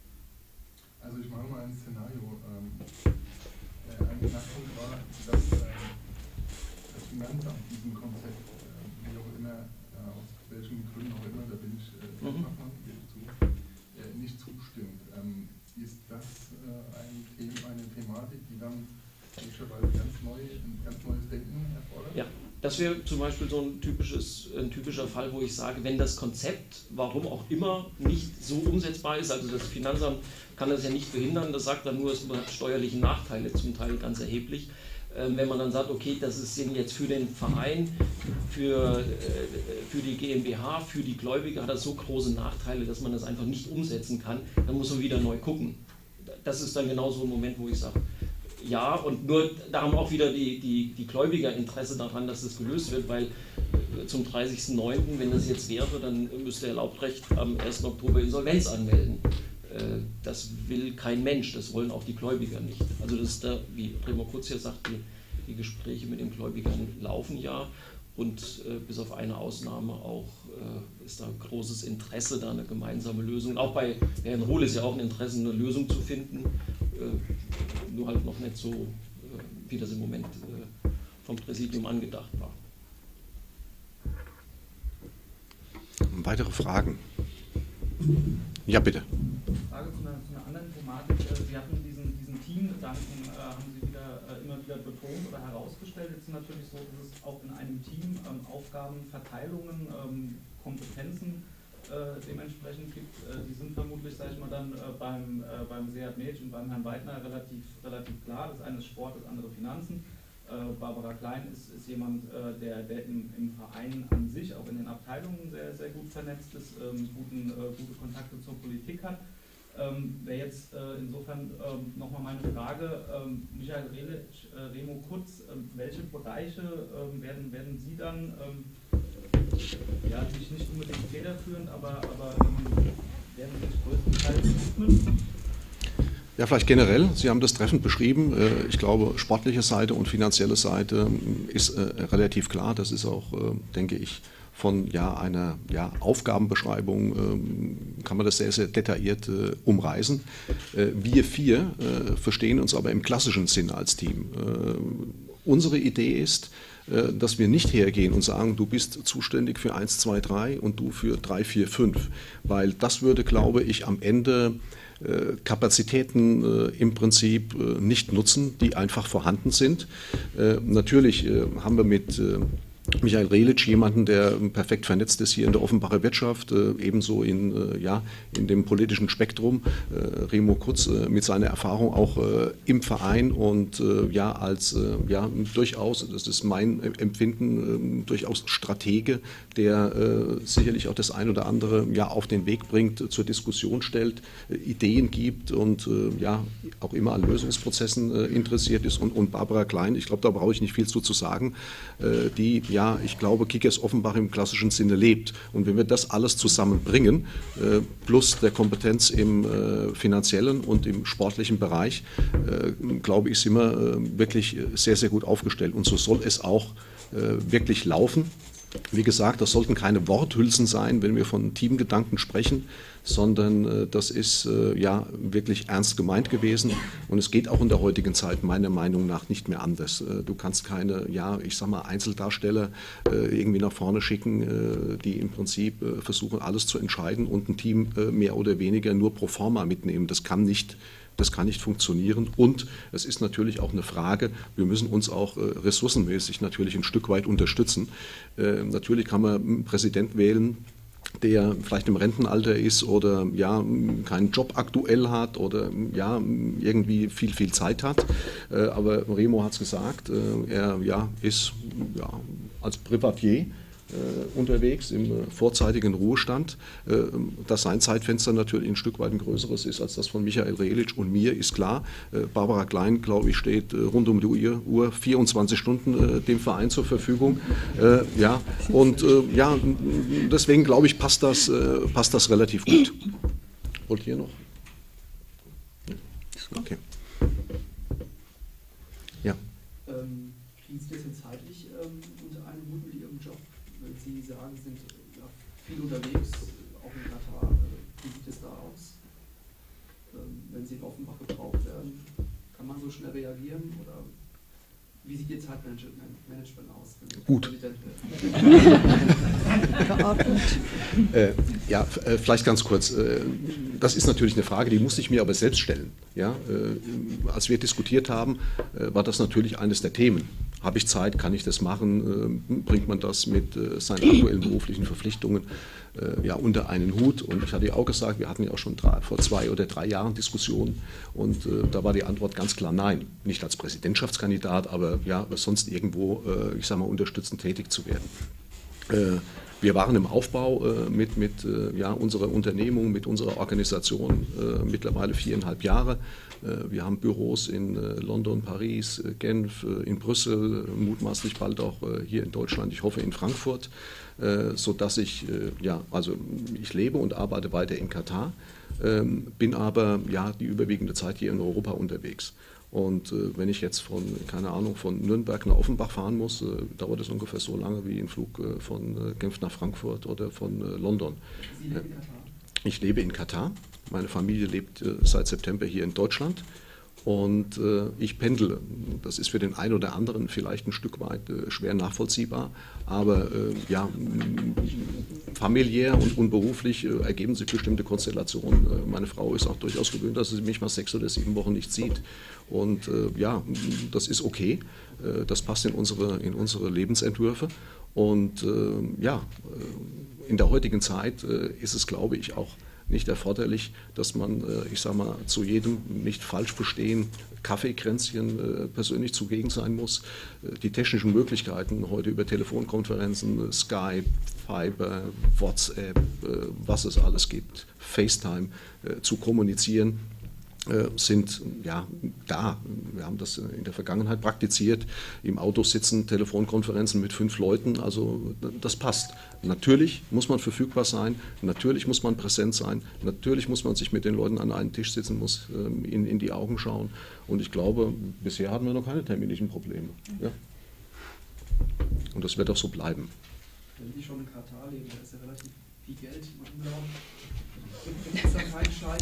Also ich mache mal ein Szenario. Ähm, äh, ein Knackpunkt war, dass äh, das Finanzamt diesem Konzept, äh, wie auch immer, äh, aus welchen Gründen auch immer, da bin ich äh, mhm. Fachmann, gebe ich zu, äh, nicht zustimmt. Ähm, ist das äh, ein Thema, eine Thematik, die dann möglicherweise ganz neu, ein ganz neues Denken erfordert? Ja, das wäre zum Beispiel so ein, typisches, ein typischer Fall, wo ich sage, wenn das Konzept, warum auch immer, nicht so umsetzbar ist, also das Finanzamt kann das ja nicht verhindern, das sagt dann nur, es hat steuerliche Nachteile, zum Teil ganz erheblich. Ähm, wenn man dann sagt, okay, das ist jetzt für den Verein, für, äh, für die GmbH, für die Gläubiger hat das so große Nachteile, dass man das einfach nicht umsetzen kann, dann muss man wieder neu gucken. Das ist dann genau so ein Moment, wo ich sage, ja, und nur da haben auch wieder die, die, die Gläubiger Interesse daran, dass das gelöst wird, weil zum dreißigsten neunten, wenn das jetzt wäre, dann müsste Herr Laubrecht am ersten Oktober Insolvenz anmelden. Das will kein Mensch, das wollen auch die Gläubiger nicht. Also das ist da, wie Remo Kurz hier sagt, die, die Gespräche mit den Gläubigern laufen ja und äh, bis auf eine Ausnahme auch äh, ist da großes Interesse, da eine gemeinsame Lösung. Auch bei Herrn Ruhl ist ja auch ein Interesse, eine Lösung zu finden, äh, nur halt noch nicht so, äh, wie das im Moment äh, vom Präsidium angedacht war. Weitere Fragen? Ja, bitte. Frage zu einer, zu einer anderen Thematik. Sie hatten diesen, diesen Teamgedanken, äh, haben Sie wieder, äh, immer wieder betont oder herausgestellt. Jetzt ist es natürlich so, dass es auch in einem Team ähm, Aufgabenverteilungen, ähm, Kompetenzen äh, dementsprechend gibt. Äh, die sind vermutlich, sage ich mal, dann äh, beim, äh, beim Seat Mädchen und beim Herrn Weidner relativ, relativ klar. Das eine ist Sport, das andere Finanzen. Äh, Barbara Klein ist, ist jemand, äh, der, der im, im Verein an sich, auch in den Abteilungen sehr, sehr gut vernetzt ist, ähm, guten, äh, gute Kontakte zur Politik hat. Ähm, Wäre jetzt äh, insofern ähm, nochmal meine Frage, ähm, Michael Relic, äh, Remo Kurz, äh, welche Bereiche äh, werden, werden Sie dann, ähm, ja, nicht, nicht unbedingt federführend, aber, aber ähm, werden sich größtenteils widmen? Ja, vielleicht generell. Sie haben das treffend beschrieben. Ich glaube, sportliche Seite und finanzielle Seite ist relativ klar. Das ist auch, denke ich, von ja, einer ja, Aufgabenbeschreibung kann man das sehr, sehr detailliert umreißen. Wir vier verstehen uns aber im klassischen Sinn als Team. Unsere Idee ist, dass wir nicht hergehen und sagen, du bist zuständig für eins, zwei, drei und du für drei, vier, fünf. Weil das würde, glaube ich, am Ende Kapazitäten äh, im Prinzip äh, nicht nutzen, die einfach vorhanden sind. Äh, natürlich äh, haben wir mit äh, Michael Relic jemanden, der perfekt vernetzt ist hier in der Offenbacher Wirtschaft, äh, ebenso in, äh, ja, in dem politischen Spektrum. Äh, Remo Kurz äh, mit seiner Erfahrung auch äh, im Verein und äh, ja, als äh, ja, durchaus, das ist mein Empfinden, äh, durchaus Stratege, der äh, sicherlich auch das ein oder andere ja, auf den Weg bringt, äh, zur Diskussion stellt, äh, Ideen gibt und äh, ja, auch immer an Lösungsprozessen äh, interessiert ist. Und, und Barbara Klein, ich glaube, da brauche ich nicht viel zu, zu sagen, äh, die ja, Ja, ich glaube, Kickers Offenbach im klassischen Sinne lebt. Und wenn wir das alles zusammenbringen, äh, plus der Kompetenz im äh, finanziellen und im sportlichen Bereich, äh, glaube ich, sind wir äh, wirklich sehr, sehr gut aufgestellt. Und so soll es auch äh, wirklich laufen. Wie gesagt, das sollten keine Worthülsen sein, wenn wir von Teamgedanken sprechen, sondern äh, das ist äh, ja wirklich ernst gemeint gewesen. Und es geht auch in der heutigen Zeit meiner Meinung nach nicht mehr anders. Äh, du kannst keine, ja, ich sag mal, Einzeldarsteller äh, irgendwie nach vorne schicken, äh, die im Prinzip äh, versuchen, alles zu entscheiden und ein Team äh, mehr oder weniger nur pro forma mitnehmen. Das kann nicht Das kann nicht funktionieren und es ist natürlich auch eine Frage, wir müssen uns auch äh, ressourcenmäßig natürlich ein Stück weit unterstützen. Äh, natürlich kann man einen Präsident wählen, der vielleicht im Rentenalter ist oder ja, keinen Job aktuell hat oder ja, irgendwie viel, viel Zeit hat. Äh, aber Remo hat es gesagt, äh, er ja, ist ja, als Privatier Äh, unterwegs im äh, vorzeitigen Ruhestand, äh, dass sein Zeitfenster natürlich ein Stück weit ein größeres ist als das von Michael Relic und mir, ist klar. Äh, Barbara Klein, glaube ich, steht äh, rund um die Uhr vierundzwanzig Stunden äh, dem Verein zur Verfügung. Äh, ja, und äh, ja, deswegen glaube ich, passt das, äh, passt das relativ gut. Wollt ihr noch? Okay. Ja. Ähm, kriegen Sie das jetzt zeitlich ähm, unter einen Hut mit Ihrem Job? Wenn Sie sagen, Sie sind ja, viel unterwegs, auch in Katar, äh, wie sieht es da aus? Ähm, wenn Sie in Offenbach gebraucht werden, kann man so schnell reagieren? Oder wie sieht Ihr Zeitmanagement aus? Gut. äh, ja, äh, vielleicht ganz kurz. Äh, das ist natürlich eine Frage, die musste ich mir aber selbst stellen. Ja? Äh, als wir diskutiert haben, äh, war das natürlich eines der Themen. Habe ich Zeit, kann ich das machen? Äh, bringt man das mit äh, seinen aktuellen beruflichen Verpflichtungen äh, ja, unter einen Hut? Und ich hatte ja auch gesagt, wir hatten ja auch schon drei, vor zwei oder drei Jahren Diskussionen und äh, da war die Antwort ganz klar nein. Nicht als Präsidentschaftskandidat, aber ja, sonst irgendwo, äh, ich sage mal, unterstützend tätig zu werden. Äh, Wir waren im Aufbau äh, mit, mit äh, ja, unserer Unternehmung, mit unserer Organisation äh, mittlerweile viereinhalb Jahre. Äh, wir haben Büros in äh, London, Paris, äh, Genf, äh, in Brüssel, äh, mutmaßlich bald auch äh, hier in Deutschland, ich hoffe in Frankfurt, äh, sodass ich, äh, ja, also ich lebe und arbeite weiter in Katar, äh, bin aber ja, die überwiegende Zeit hier in Europa unterwegs. Und äh, wenn ich jetzt von, keine Ahnung, von Nürnberg nach Offenbach fahren muss, äh, dauert es ungefähr so lange wie ein Flug äh, von äh, Genf nach Frankfurt oder von äh, London. Sie leben in Katar? Ich lebe in Katar. Meine Familie lebt äh, seit September hier in Deutschland. Und äh, ich pendele. Das ist für den einen oder anderen vielleicht ein Stück weit äh, schwer nachvollziehbar. Aber äh, ja, familiär und, und beruflich äh, ergeben sich bestimmte Konstellationen. Äh, meine Frau ist auch durchaus gewöhnt, dass sie mich mal sechs oder sieben Wochen nicht sieht. Und äh, ja, das ist okay. Äh, das passt in unsere, in unsere Lebensentwürfe. Und äh, ja, in der heutigen Zeit äh, ist es, glaube ich, auch nicht erforderlich, dass man, ich sage mal, zu jedem nicht falsch verstehen, Kaffeekränzchen persönlich zugegen sein muss. Die technischen Möglichkeiten heute über Telefonkonferenzen, Skype, Fiber, WhatsApp, was es alles gibt, FaceTime, zu kommunizieren, sind ja da. Wir haben das in der Vergangenheit praktiziert, im Auto sitzen, Telefonkonferenzen mit fünf Leuten, also das passt. Natürlich muss man verfügbar sein, natürlich muss man präsent sein, natürlich muss man sich mit den Leuten an einen Tisch sitzen, muss in, in die Augen schauen und ich glaube, bisher hatten wir noch keine terminlichen Probleme. Ja. Und das wird auch so bleiben. Wenn Sie schon in Katar leben, da ist ja relativ viel Geld im Umlauf. Ist da kein Streit,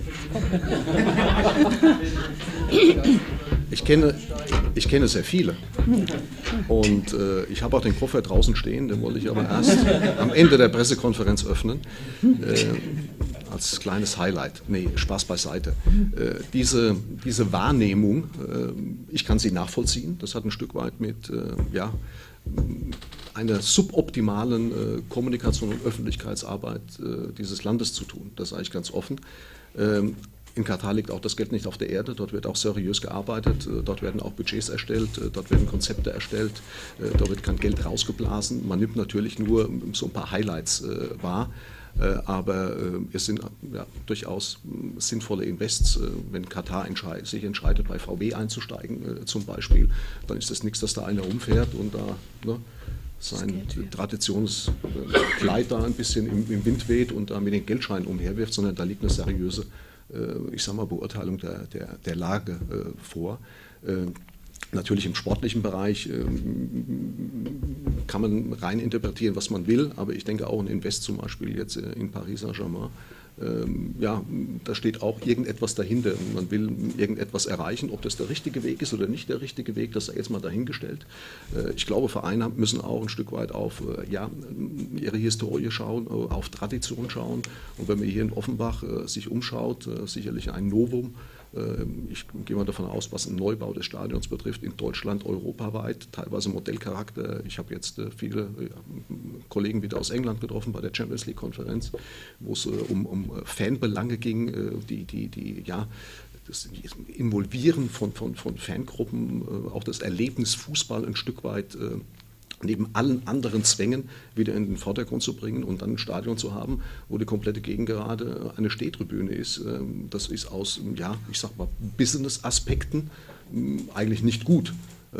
ich kenne, ich kenne sehr viele und äh, ich habe auch den Koffer draußen stehen, den wollte ich aber erst am Ende der Pressekonferenz öffnen, äh, als kleines Highlight. Nee, Spaß beiseite. Äh, diese, diese Wahrnehmung, äh, ich kann sie nachvollziehen, das hat ein Stück weit mit, äh, ja, einer suboptimalen äh, Kommunikation und Öffentlichkeitsarbeit äh, dieses Landes zu tun. Das sage ich ganz offen. Ähm, in Katar liegt auch das Geld nicht auf der Erde, dort wird auch seriös gearbeitet, äh, dort werden auch Budgets erstellt, äh, dort werden Konzepte erstellt, äh, dort wird kein Geld rausgeblasen. Man nimmt natürlich nur so ein paar Highlights äh, wahr, äh, aber äh, es sind ja, durchaus äh, sinnvolle Invests. Äh, wenn Katar entscheid, sich entscheidet, bei V W einzusteigen äh, zum Beispiel, dann ist das nichts, dass da einer rumfährt und da ne, sein Traditionskleid da ein bisschen im, im Wind weht und da mit den Geldscheinen umherwirft, sondern da liegt eine seriöse, äh, ich sag mal, Beurteilung der, der, der Lage äh, vor. Äh, Natürlich im sportlichen Bereich äh, kann man rein interpretieren, was man will, aber ich denke auch ein Invest zum Beispiel jetzt in Paris Saint-Germain, ähm, ja, da steht auch irgendetwas dahinter. Man will irgendetwas erreichen, ob das der richtige Weg ist oder nicht der richtige Weg, das sei jetzt mal dahingestellt. Äh, ich glaube, Vereine müssen auch ein Stück weit auf äh, ja, ihre Historie schauen, auf Tradition schauen, und wenn man hier in Offenbach äh, sich umschaut, äh, sicherlich ein Novum. Ich gehe mal davon aus, was einen Neubau des Stadions betrifft, in Deutschland, europaweit, teilweise Modellcharakter. Ich habe jetzt viele Kollegen wieder aus England getroffen bei der Champions League-Konferenz, wo es um, um Fanbelange ging, die, die, die ja, das Involvieren von, von, von Fangruppen, auch das Erlebnis Fußball ein Stück weit neben allen anderen Zwängen wieder in den Vordergrund zu bringen und dann ein Stadion zu haben, wo die komplette Gegengerade eine Stehtribüne ist. Das ist aus, ja, ich sag mal, Business-Aspekten eigentlich nicht gut.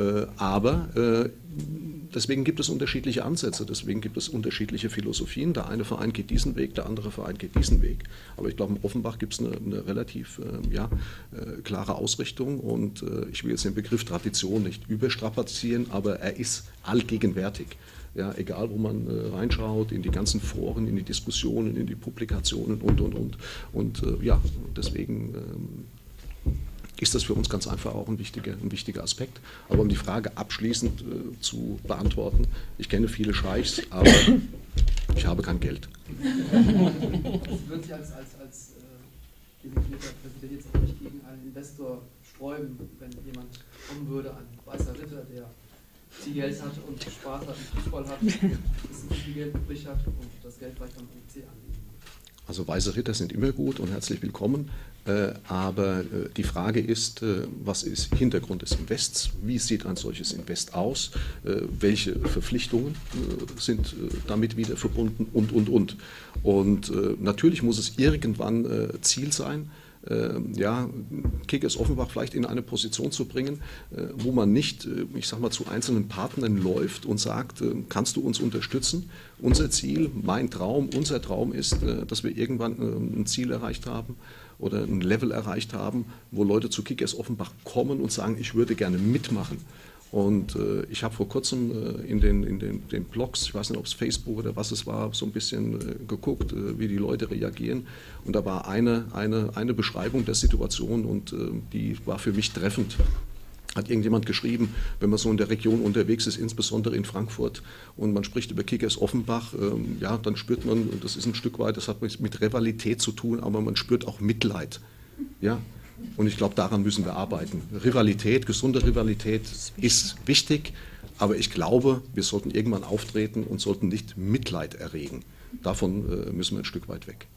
Aber deswegen gibt es unterschiedliche Ansätze, deswegen gibt es unterschiedliche Philosophien. Der eine Verein geht diesen Weg, der andere Verein geht diesen Weg. Aber ich glaube, in Offenbach gibt es eine, eine relativ ja, klare Ausrichtung, und ich will jetzt den Begriff Tradition nicht überstrapazieren, aber er ist allgegenwärtig. Ja, egal, wo man äh, reinschaut, in die ganzen Foren, in die Diskussionen, in die Publikationen und, und, und. Und äh, ja, deswegen ähm, ist das für uns ganz einfach auch ein wichtiger, ein wichtiger Aspekt. Aber um die Frage abschließend äh, zu beantworten, ich kenne viele Scheichs, aber ich habe kein Geld. Sie würden sich als, als, als äh, designierter Präsident jetzt auch nicht gegen einen Investor sträuben, wenn jemand kommen würde, ein weißer Ritter, der viel Geld hat und Spaß hat und Fußball hat, und viel Geld übrig hat und das Geld vielleicht beim O C anlegen. Also weiße Ritter sind immer gut und herzlich willkommen, äh, aber äh, die Frage ist, äh, was ist Hintergrund des Invests, wie sieht ein solches Invest aus, äh, welche Verpflichtungen äh, sind äh, damit wieder verbunden und, und, und. Und äh, natürlich muss es irgendwann äh, Ziel sein, ja, Kickers Offenbach vielleicht in eine Position zu bringen, wo man nicht, ich sag mal, zu einzelnen Partnern läuft und sagt, kannst du uns unterstützen? Unser Ziel, mein Traum, unser Traum ist, dass wir irgendwann ein Ziel erreicht haben oder ein Level erreicht haben, wo Leute zu Kickers Offenbach kommen und sagen, ich würde gerne mitmachen. Und äh, ich habe vor kurzem äh, in, den, in den, den Blogs, ich weiß nicht, ob es Facebook oder was es war, so ein bisschen äh, geguckt, äh, wie die Leute reagieren. Und da war eine, eine, eine Beschreibung der Situation, und äh, die war für mich treffend. Hat irgendjemand geschrieben, wenn man so in der Region unterwegs ist, insbesondere in Frankfurt, und man spricht über Kickers Offenbach, ähm, ja, dann spürt man, und das ist ein Stück weit, das hat mit Rivalität zu tun, aber man spürt auch Mitleid. Ja? Und ich glaube, daran müssen wir arbeiten. Rivalität, gesunde Rivalität ist wichtig, aber ich glaube, wir sollten irgendwann auftreten und sollten nicht Mitleid erregen. Davon äh, müssen wir ein Stück weit weg.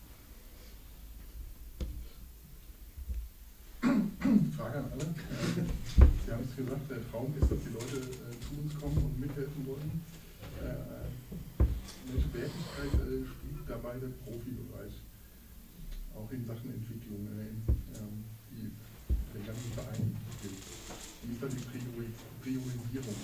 Frage an alle. Sie haben es gesagt, der Traum ist, dass die Leute äh, zu uns kommen und mithelfen wollen. Äh, welche Wertigkeit äh, spielt dabei der Profibereich? Auch in Sachen Entwicklung, äh, in, ähm, die den ganzen Verein gilt. Wie ist da die Priori Priorisierung?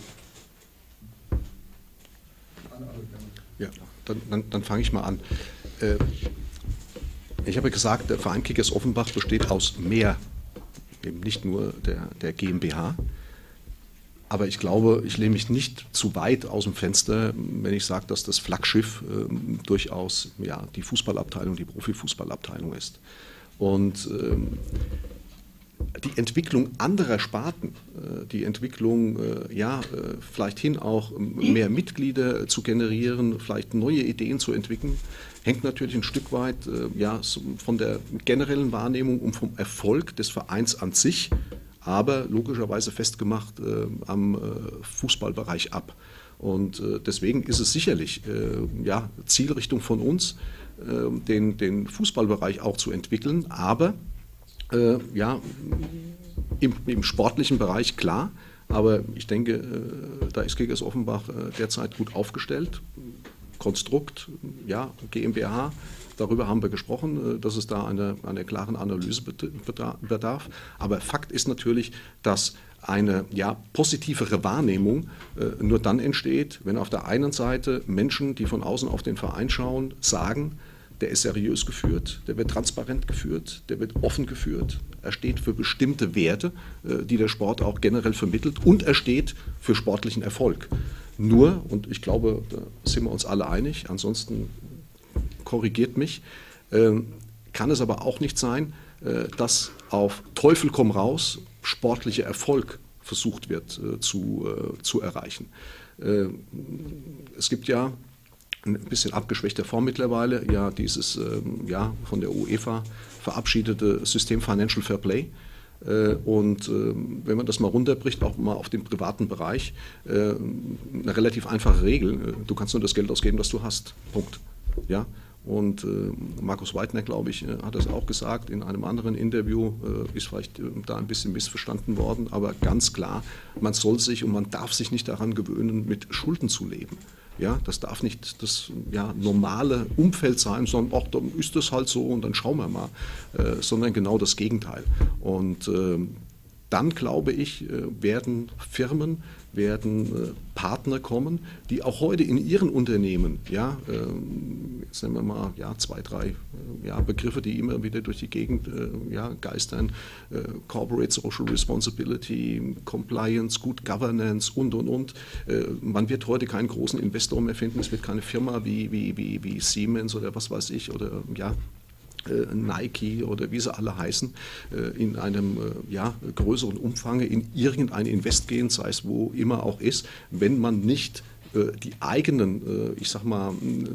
An alle gerne. Ja, dann, dann, dann fange ich mal an. Äh, ich habe gesagt, der Verein Kickers Offenbach besteht aus mehr, eben nicht nur der, der GmbH. Aber ich glaube, ich lehne mich nicht zu weit aus dem Fenster, wenn ich sage, dass das Flaggschiff äh, durchaus ja, die Fußballabteilung, die Profifußballabteilung ist. Und ähm, die Entwicklung anderer Sparten, äh, die Entwicklung, äh, ja, äh, vielleicht hin auch mehr Mitglieder zu generieren, vielleicht neue Ideen zu entwickeln, hängt natürlich ein Stück weit äh, ja, von der generellen Wahrnehmung und vom Erfolg des Vereins an sich, aber logischerweise festgemacht äh, am äh, Fußballbereich ab. Und äh, deswegen ist es sicherlich äh, ja, Zielrichtung von uns, äh, den, den Fußballbereich auch zu entwickeln, aber äh, ja, im, im sportlichen Bereich klar, aber ich denke, äh, da ist Kickers Offenbach äh, derzeit gut aufgestellt. Konstrukt, ja, GmbH, darüber haben wir gesprochen, dass es da eine, eine klaren Analyse bedarf. Aber Fakt ist natürlich, dass eine ja, positivere Wahrnehmung äh, nur dann entsteht, wenn auf der einen Seite Menschen, die von außen auf den Verein schauen, sagen, der ist seriös geführt, der wird transparent geführt, der wird offen geführt. Er steht für bestimmte Werte, die der Sport auch generell vermittelt, und er steht für sportlichen Erfolg. Nur, und ich glaube, da sind wir uns alle einig, ansonsten korrigiert mich, kann es aber auch nicht sein, dass auf Teufel komm raus sportlicher Erfolg versucht wird zu, zu erreichen. Es gibt ja ein bisschen abgeschwächter Form mittlerweile, ja dieses ähm, ja, von der UEFA verabschiedete System Financial Fair Play. Äh, und äh, wenn man das mal runterbricht, auch mal auf den privaten Bereich, äh, eine relativ einfache Regel. Du kannst nur das Geld ausgeben, das du hast. Punkt. Ja? Und äh, Markus Weidner, glaube ich, hat das auch gesagt in einem anderen Interview, äh, ist vielleicht äh, da ein bisschen missverstanden worden, aber ganz klar, man soll sich und man darf sich nicht daran gewöhnen, mit Schulden zu leben. Ja, das darf nicht das ja, normale Umfeld sein, sondern auch dann ist das halt so und dann schauen wir mal, äh, sondern genau das Gegenteil. Und äh, dann, glaube ich, äh, werden Firmen, werden äh, Partner kommen, die auch heute in ihren Unternehmen, ja, äh, jetzt nehmen wir mal ja, zwei, drei äh, ja, Begriffe, die immer wieder durch die Gegend äh, ja, geistern, äh, Corporate Social Responsibility, Compliance, Good Governance und, und, und. Äh, man wird heute keinen großen Investor mehr finden, es wird keine Firma wie, wie, wie, wie Siemens oder was weiß ich, oder ja, Nike oder wie sie alle heißen, in einem ja, größeren Umfang in irgendein Invest gehen, sei es wo immer auch ist, wenn man nicht die eigenen, ich sag mal,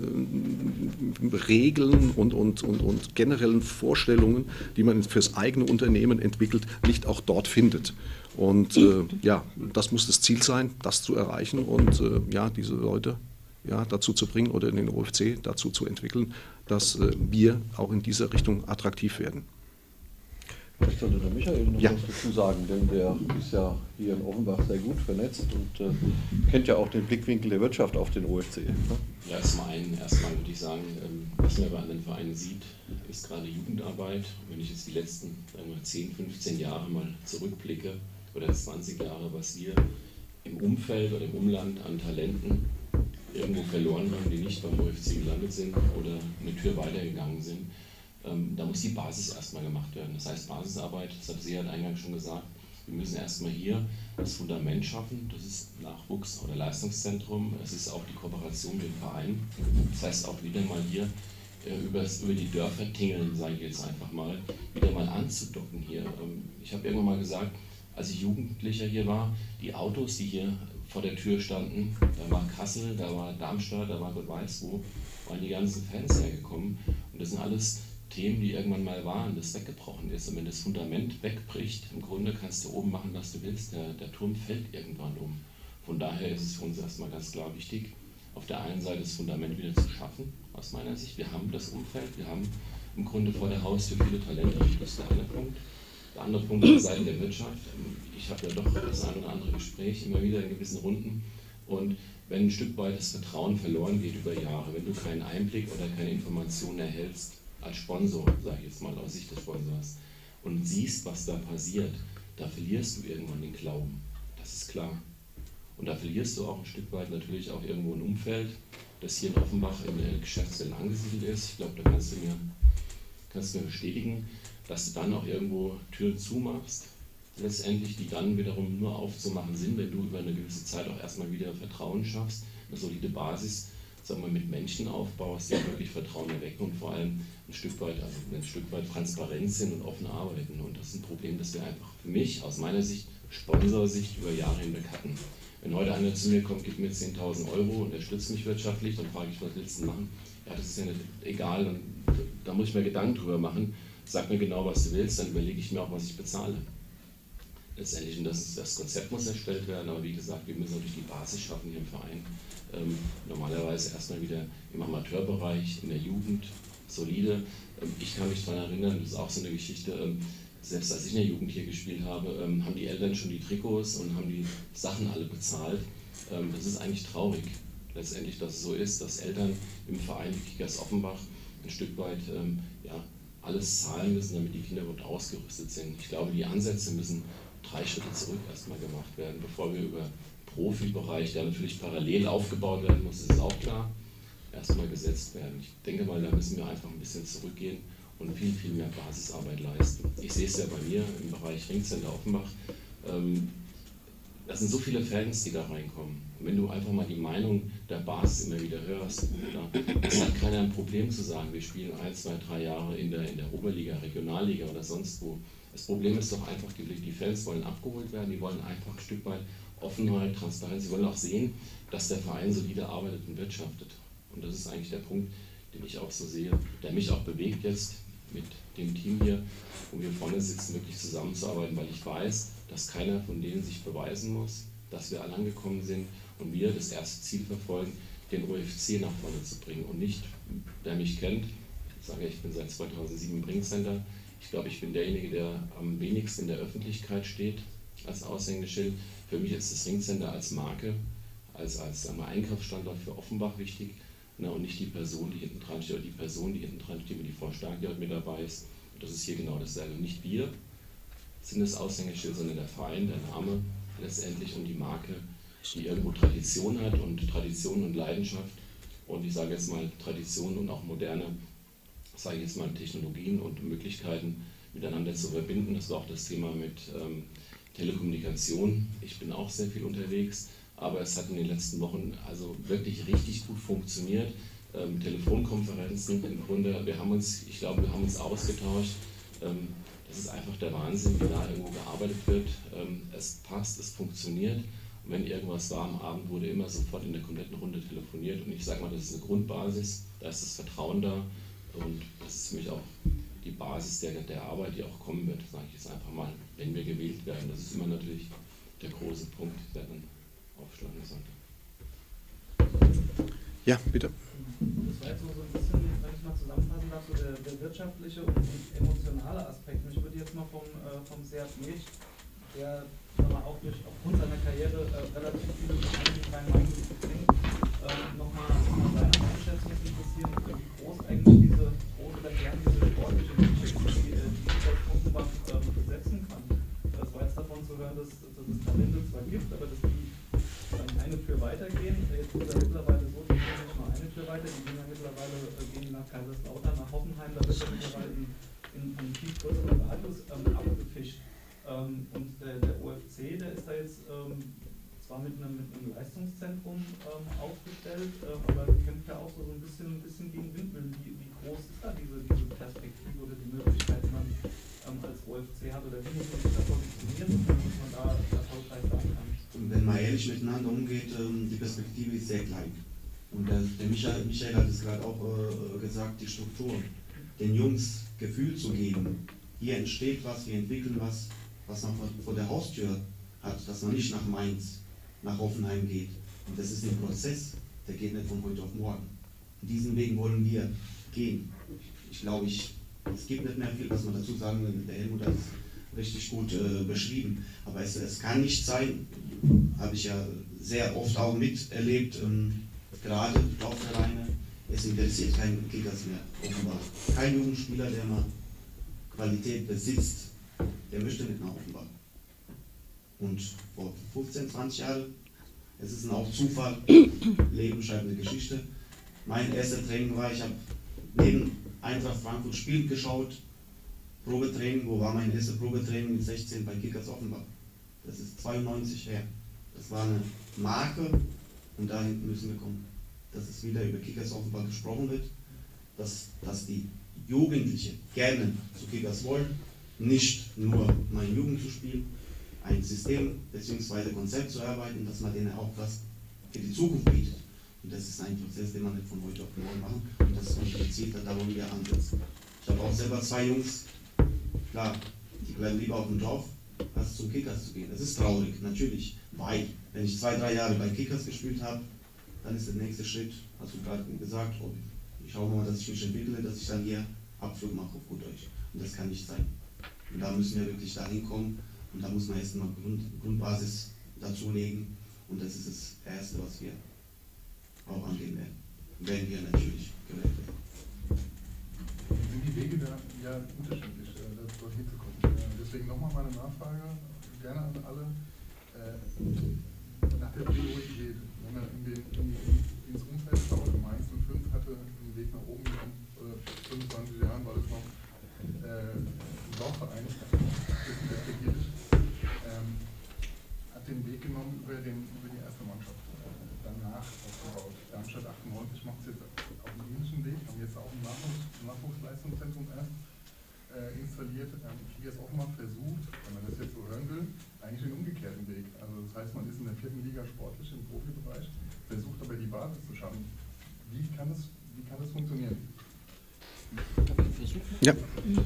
Regeln und, und, und, und generellen Vorstellungen, die man fürs eigene Unternehmen entwickelt, nicht auch dort findet. Und äh, ja, das muss das Ziel sein, das zu erreichen und äh, ja, diese Leute ja, dazu zu bringen oder den O F C dazu zu entwickeln, dass äh, wir auch in dieser Richtung attraktiv werden. Vielleicht sollte der Michael noch ja. was dazu sagen, denn der ist ja hier in Offenbach sehr gut vernetzt und äh, kennt ja auch den Blickwinkel der Wirtschaft auf den O F C. Ne? Ja, erstmal, erstmal würde ich sagen, was man bei anderen Vereinen sieht, ist gerade Jugendarbeit. Wenn ich jetzt die letzten sagen wir, zehn, fünfzehn Jahre mal zurückblicke oder zwanzig Jahre, was wir im Umfeld oder im Umland an Talenten irgendwo verloren haben, die nicht beim O F C gelandet sind oder eine Tür weitergegangen sind, ähm, da muss die Basis erstmal gemacht werden. Das heißt Basisarbeit, das hat Sie ja eingangs schon gesagt, wir müssen erstmal hier das Fundament schaffen, das ist Nachwuchs- oder Leistungszentrum, es ist auch die Kooperation mit dem Verein, das heißt auch wieder mal hier äh, übers, über die Dörfer tingeln, sage ich jetzt einfach mal, wieder mal anzudocken hier. Ähm, ich habe irgendwann mal gesagt, als ich Jugendlicher hier war, die Autos, die hier vor der Tür standen, da war Kassel, da war Darmstadt, da war Gott weiß wo, waren die ganzen Fans hergekommen. Und das sind alles Themen, die irgendwann mal waren, das weggebrochen ist. Und wenn das Fundament wegbricht, im Grunde kannst du oben machen, was du willst, der, der Turm fällt irgendwann um. Von daher ist es für uns erstmal ganz klar wichtig, auf der einen Seite das Fundament wieder zu schaffen, aus meiner Sicht. Wir haben das Umfeld, wir haben im Grunde vor der Haustür viele Talente, das ist der eine Punkt. Der andere Punkt auf der Seite der Wirtschaft. Ich habe ja doch das ein oder andere Gespräch immer wieder in gewissen Runden. Und wenn ein Stück weit das Vertrauen verloren geht über Jahre, wenn du keinen Einblick oder keine Informationen erhältst, als Sponsor, sage ich jetzt mal aus Sicht des Sponsors, und siehst, was da passiert, da verlierst du irgendwann den Glauben. Das ist klar. Und da verlierst du auch ein Stück weit natürlich auch irgendwo ein Umfeld, das hier in Offenbach in der Geschäftsstelle angesiedelt ist. Ich glaube, da kannst du mir, kannst du mir bestätigen, dass du dann auch irgendwo Türen zumachst, letztendlich, die dann wiederum nur aufzumachen sind, wenn du über eine gewisse Zeit auch erstmal wieder Vertrauen schaffst, eine solide Basis, sagen wir, mit Menschen aufbaust, die wirklich Vertrauen erwecken und vor allem ein Stück weit, also ein Stück weit transparent sind und offen arbeiten. Und das ist ein Problem, das wir einfach für mich, aus meiner Sicht, Sponsorsicht über Jahre hinweg hatten. Wenn heute einer zu mir kommt, gibt mir zehntausend Euro und unterstützt mich wirtschaftlich, dann frage ich, was willst du machen? Ja, das ist ja nicht egal, dann, da muss ich mir Gedanken drüber machen. Sag mir genau, was du willst, dann überlege ich mir auch, was ich bezahle. Letztendlich, und das, ist, das Konzept muss erstellt werden, aber wie gesagt, wir müssen natürlich die Basis schaffen hier im Verein. Ähm, normalerweise erstmal wieder im Amateurbereich, in der Jugend, solide. Ähm, ich kann mich daran erinnern, das ist auch so eine Geschichte, ähm, selbst als ich in der Jugend hier gespielt habe, ähm, haben die Eltern schon die Trikots und haben die Sachen alle bezahlt. Ähm, das ist eigentlich traurig, letztendlich, dass es so ist, dass Eltern im Verein Kickers Offenbach ein Stück weit ähm, ja, alles zahlen müssen, damit die Kinder gut ausgerüstet sind. Ich glaube, die Ansätze müssen drei Schritte zurück erstmal gemacht werden, bevor wir über Profibereich, der natürlich parallel aufgebaut werden muss, ist auch klar. erstmal gesetzt werden. Ich denke mal, da müssen wir einfach ein bisschen zurückgehen und viel, viel mehr Basisarbeit leisten. Ich sehe es ja bei mir im Bereich Ringcenter Offenbach. Ähm, das sind so viele Fans, die da reinkommen. Und wenn du einfach mal die Meinung der Basis immer wieder hörst, ja, es hat keiner ein Problem zu sagen, wir spielen ein, zwei, drei Jahre in der, in der Oberliga, Regionalliga oder sonst wo. Das Problem ist doch einfach, die, die Fans wollen abgeholt werden, die wollen einfach ein Stück weit Offenheit, Transparenz, sie wollen auch sehen, dass der Verein solide arbeitet und wirtschaftet. Und das ist eigentlich der Punkt, den ich auch so sehe, der mich auch bewegt jetzt mit dem Team hier, wo wir vorne sitzen, wirklich zusammenzuarbeiten, weil ich weiß, dass keiner von denen sich beweisen muss, dass wir alle angekommen sind und wir das erste Ziel verfolgen, den O F C nach vorne zu bringen. Und nicht, wer mich kennt, ich sage, ich bin seit zweitausendsieben im Ringcenter, ich glaube, ich bin derjenige, der am wenigsten in der Öffentlichkeit steht als Aushängeschild. Für mich ist das Ringcenter als Marke, als, als sagen wir, Einkaufsstandort für Offenbach wichtig, ne, und nicht die Person, die hinten dran steht, oder die Person, die hinten dran steht, wie die Frau Stark, die heute mit dabei ist. Und das ist hier genau dasselbe. Nicht wir sind das Aushängeschild, sondern der Verein, der Name letztendlich und die Marke, die irgendwo Tradition hat und Tradition und Leidenschaft. Und ich sage jetzt mal Tradition und auch moderne, sage ich jetzt mal, Technologien und Möglichkeiten miteinander zu verbinden. Das war auch das Thema mit ähm, Telekommunikation. Ich bin auch sehr viel unterwegs, aber es hat in den letzten Wochen also wirklich richtig gut funktioniert. Ähm, Telefonkonferenzen im Grunde, wir haben uns, ich glaube, wir haben uns ausgetauscht. Ähm, das ist einfach der Wahnsinn, wie da irgendwo gearbeitet wird. Ähm, es passt, es funktioniert. Und wenn irgendwas war am Abend, wurde immer sofort in der kompletten Runde telefoniert. Und ich sage mal, das ist eine Grundbasis, da ist das Vertrauen da. Und das ist für mich auch die Basis der, der Arbeit, die auch kommen wird, sage ich jetzt einfach mal, wenn wir gewählt werden. Das ist immer natürlich der große Punkt, der dann aufschlagen sollte. Ja, bitte. Das war jetzt so ein bisschen, wenn ich mal zusammenfassen darf, so der, der wirtschaftliche und emotionale Aspekt. Mich würde jetzt mal vom, äh, vom Seat Mech, der mal, auch durch, aufgrund seiner Karriere äh, relativ viele Vereine in Rhein-Main-Gebiet bringt, äh, nochmal noch mal seine Einschätzung interessieren, wie groß eigentlich diese große oder gern diese sportliche Nische, die äh, die Offenbach äh, besetzen kann. Es war jetzt davon zu hören, dass, dass es Talente zwar gibt, aber dass die dann eine Tür weitergehen. Jetzt ist er mittlerweile so, die gehen nicht mal eine Tür weiter, die gehen ja mittlerweile äh, gehen nach Kaiserslautern, nach Hoffenheim, da wird er mittlerweile in, in einem viel größeren Radius ähm, abgefischt. Ähm, und der, der O F C, der ist da jetzt ähm, zwar mit einem, mit einem Leistungszentrum ähm, aufgestellt, äh, aber kämpft ja auch so, so ein bisschen, ein bisschen gegen Windmühlen. Wie, wie groß ist da diese, diese Perspektive oder die Möglichkeit, die man ähm, als O F C hat, oder wie muss man sich da positionieren, dass man da erfolgreich sein kann? Und wenn man ehrlich miteinander umgeht, ähm, die Perspektive ist sehr klein. Und der, der Michael, Michael hat es gerade auch äh, gesagt, die Struktur, den Jungs Gefühl zu geben, hier entsteht was, wir entwickeln was, was man vor der Haustür hat, dass man nicht nach Mainz, nach Hoffenheim geht. Und das ist ein Prozess, der geht nicht von heute auf morgen. Und diesen Weg wollen wir gehen. Ich glaube, ich, es gibt nicht mehr viel, was man dazu sagen will. Der Helmut hat es richtig gut äh, beschrieben. Aber es, es kann nicht sein, habe ich ja sehr oft auch miterlebt, ähm, gerade Dorfvereine, es interessiert keinen Kickers mehr, offenbar. Kein Jugendspieler, der mal Qualität besitzt, der möchte nicht nach Offenbach. Und vor fünfzehn, zwanzig Jahren, es ist auch Zufall, Leben schreibt eine Geschichte. Mein erster Training war, ich habe neben Eintracht Frankfurt Spiel geschaut, Probetraining, wo war mein erstes Probetraining mit sechzehn bei Kickers Offenbach. Das ist zweiundneunzig her. Das war eine Marke und dahin müssen wir kommen. Dass es wieder über Kickers Offenbach gesprochen wird, dass, dass die Jugendlichen gerne zu Kickers wollen, nicht nur meine Jugend zu spielen, ein System bzw. Konzept zu erarbeiten, dass man denen auch was für die Zukunft bietet. Und das ist ein Prozess, den man nicht von heute auf morgen machen. Und das ist unsere Ziel, da wollen wir ansetzen. Ich habe auch selber zwei Jungs, klar, die bleiben lieber auf dem Dorf, als zum Kickers zu gehen. Das ist traurig, natürlich, weil, wenn ich zwei, drei Jahre bei Kickers gespielt habe, dann ist der nächste Schritt, hast du gerade gesagt, oh, ich schaue mal, dass ich mich entwickle, dass ich dann hier Abflug mache auf gut Deutsch. Und das kann nicht sein. Und da müssen wir wirklich dahin kommen und da muss man erst mal Grund, Grundbasis dazu legen. Und das ist das Erste, was wir auch angehen werden. Werden wir natürlich gewählt werden. Sind die Wege da ja unterschiedlich, äh, dort hinzukommen? Äh, deswegen nochmal meine Nachfrage, gerne an alle, äh, nach der Priorität, wenn man in den, in die, ins Umfeld schaut, Mainz und fünf hatte einen Weg nach oben genommen. Vor fünfundzwanzig Jahren war das noch äh, ein Dorfverein, bisschen despektierlich, ähm, hat den Weg genommen über, den, über die erste Mannschaft. Äh, danach aufgebaut. Darmstadt achtundneunzig macht es jetzt auf dem ähnlichen Weg, haben jetzt auch ein Nachwuchs, Nachwuchsleistungszentrum erst äh, installiert. Ähm, Kickers Offenbach versucht, wenn man das jetzt so hören will, eigentlich den umgekehrten Weg. Also das heißt, man ist in der vierten Liga sportlich im Profibereich, versucht aber die Basis zu schaffen. Wie kann das, wie kann das funktionieren? Ja.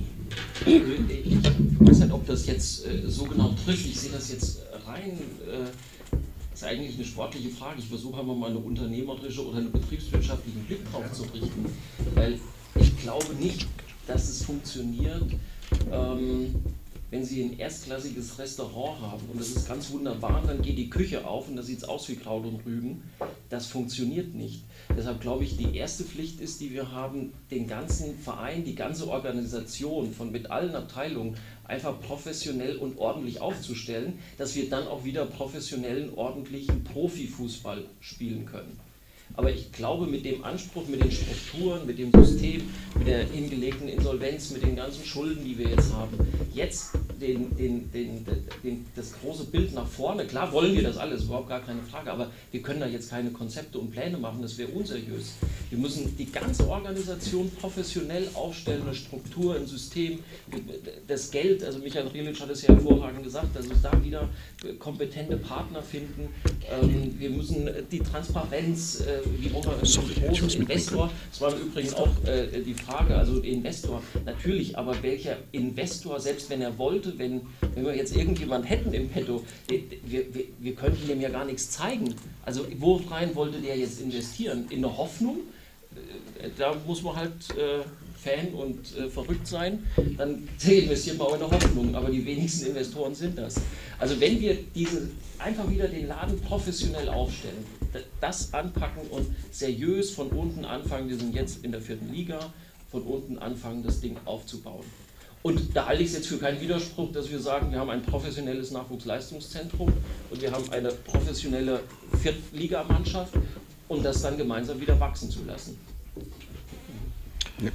Ich weiß nicht, ob das jetzt äh, so genau trifft. Ich sehe das jetzt rein, äh, das ist eigentlich eine sportliche Frage. Ich versuche einfach mal eine unternehmerische oder einen betriebswirtschaftlichen Blick drauf zu richten. Weil ich glaube nicht, dass es funktioniert, ähm, wenn Sie ein erstklassiges Restaurant haben und das ist ganz wunderbar, dann geht die Küche auf und da sieht es aus wie Kraut und Rüben. Das funktioniert nicht. Deshalb glaube ich, die erste Pflicht ist, die wir haben, den ganzen Verein, die ganze Organisation von mit allen Abteilungen einfach professionell und ordentlich aufzustellen, dass wir dann auch wieder professionellen, ordentlichen Profifußball spielen können. Aber ich glaube, mit dem Anspruch, mit den Strukturen, mit dem System, mit der hingelegten Insolvenz, mit den ganzen Schulden, die wir jetzt haben, jetzt den, den, den, den, das große Bild nach vorne, klar wollen wir das alles, überhaupt gar keine Frage, aber wir können da jetzt keine Konzepte und Pläne machen, das wäre unseriös. Wir müssen die ganze Organisation professionell aufstellen, eine Struktur, ein System, das Geld, also Michael Rilic hat es ja hervorragend gesagt, also da wieder kompetente Partner finden, wir müssen die Transparenz, wie auch ein großer Investor, das war übrigens auch äh, die Frage, also Investor, natürlich, aber welcher Investor, selbst wenn er wollte, wenn, wenn wir jetzt irgendjemand hätten im Petto, wir, wir, wir könnten dem ja gar nichts zeigen. Also worein wollte der jetzt investieren? In eine Hoffnung? Äh, da muss man halt äh, Fan und äh, verrückt sein, dann investieren wir auch in eine Hoffnung, aber die wenigsten Investoren sind das. Also wenn wir diese, einfach wieder den Laden professionell aufstellen, das anpacken und seriös von unten anfangen, wir sind jetzt in der vierten Liga, von unten anfangen, das Ding aufzubauen. Und da halte ich es jetzt für keinen Widerspruch, dass wir sagen, wir haben ein professionelles Nachwuchsleistungszentrum und wir haben eine professionelle Viertligamannschaft und das dann gemeinsam wieder wachsen zu lassen. Ja.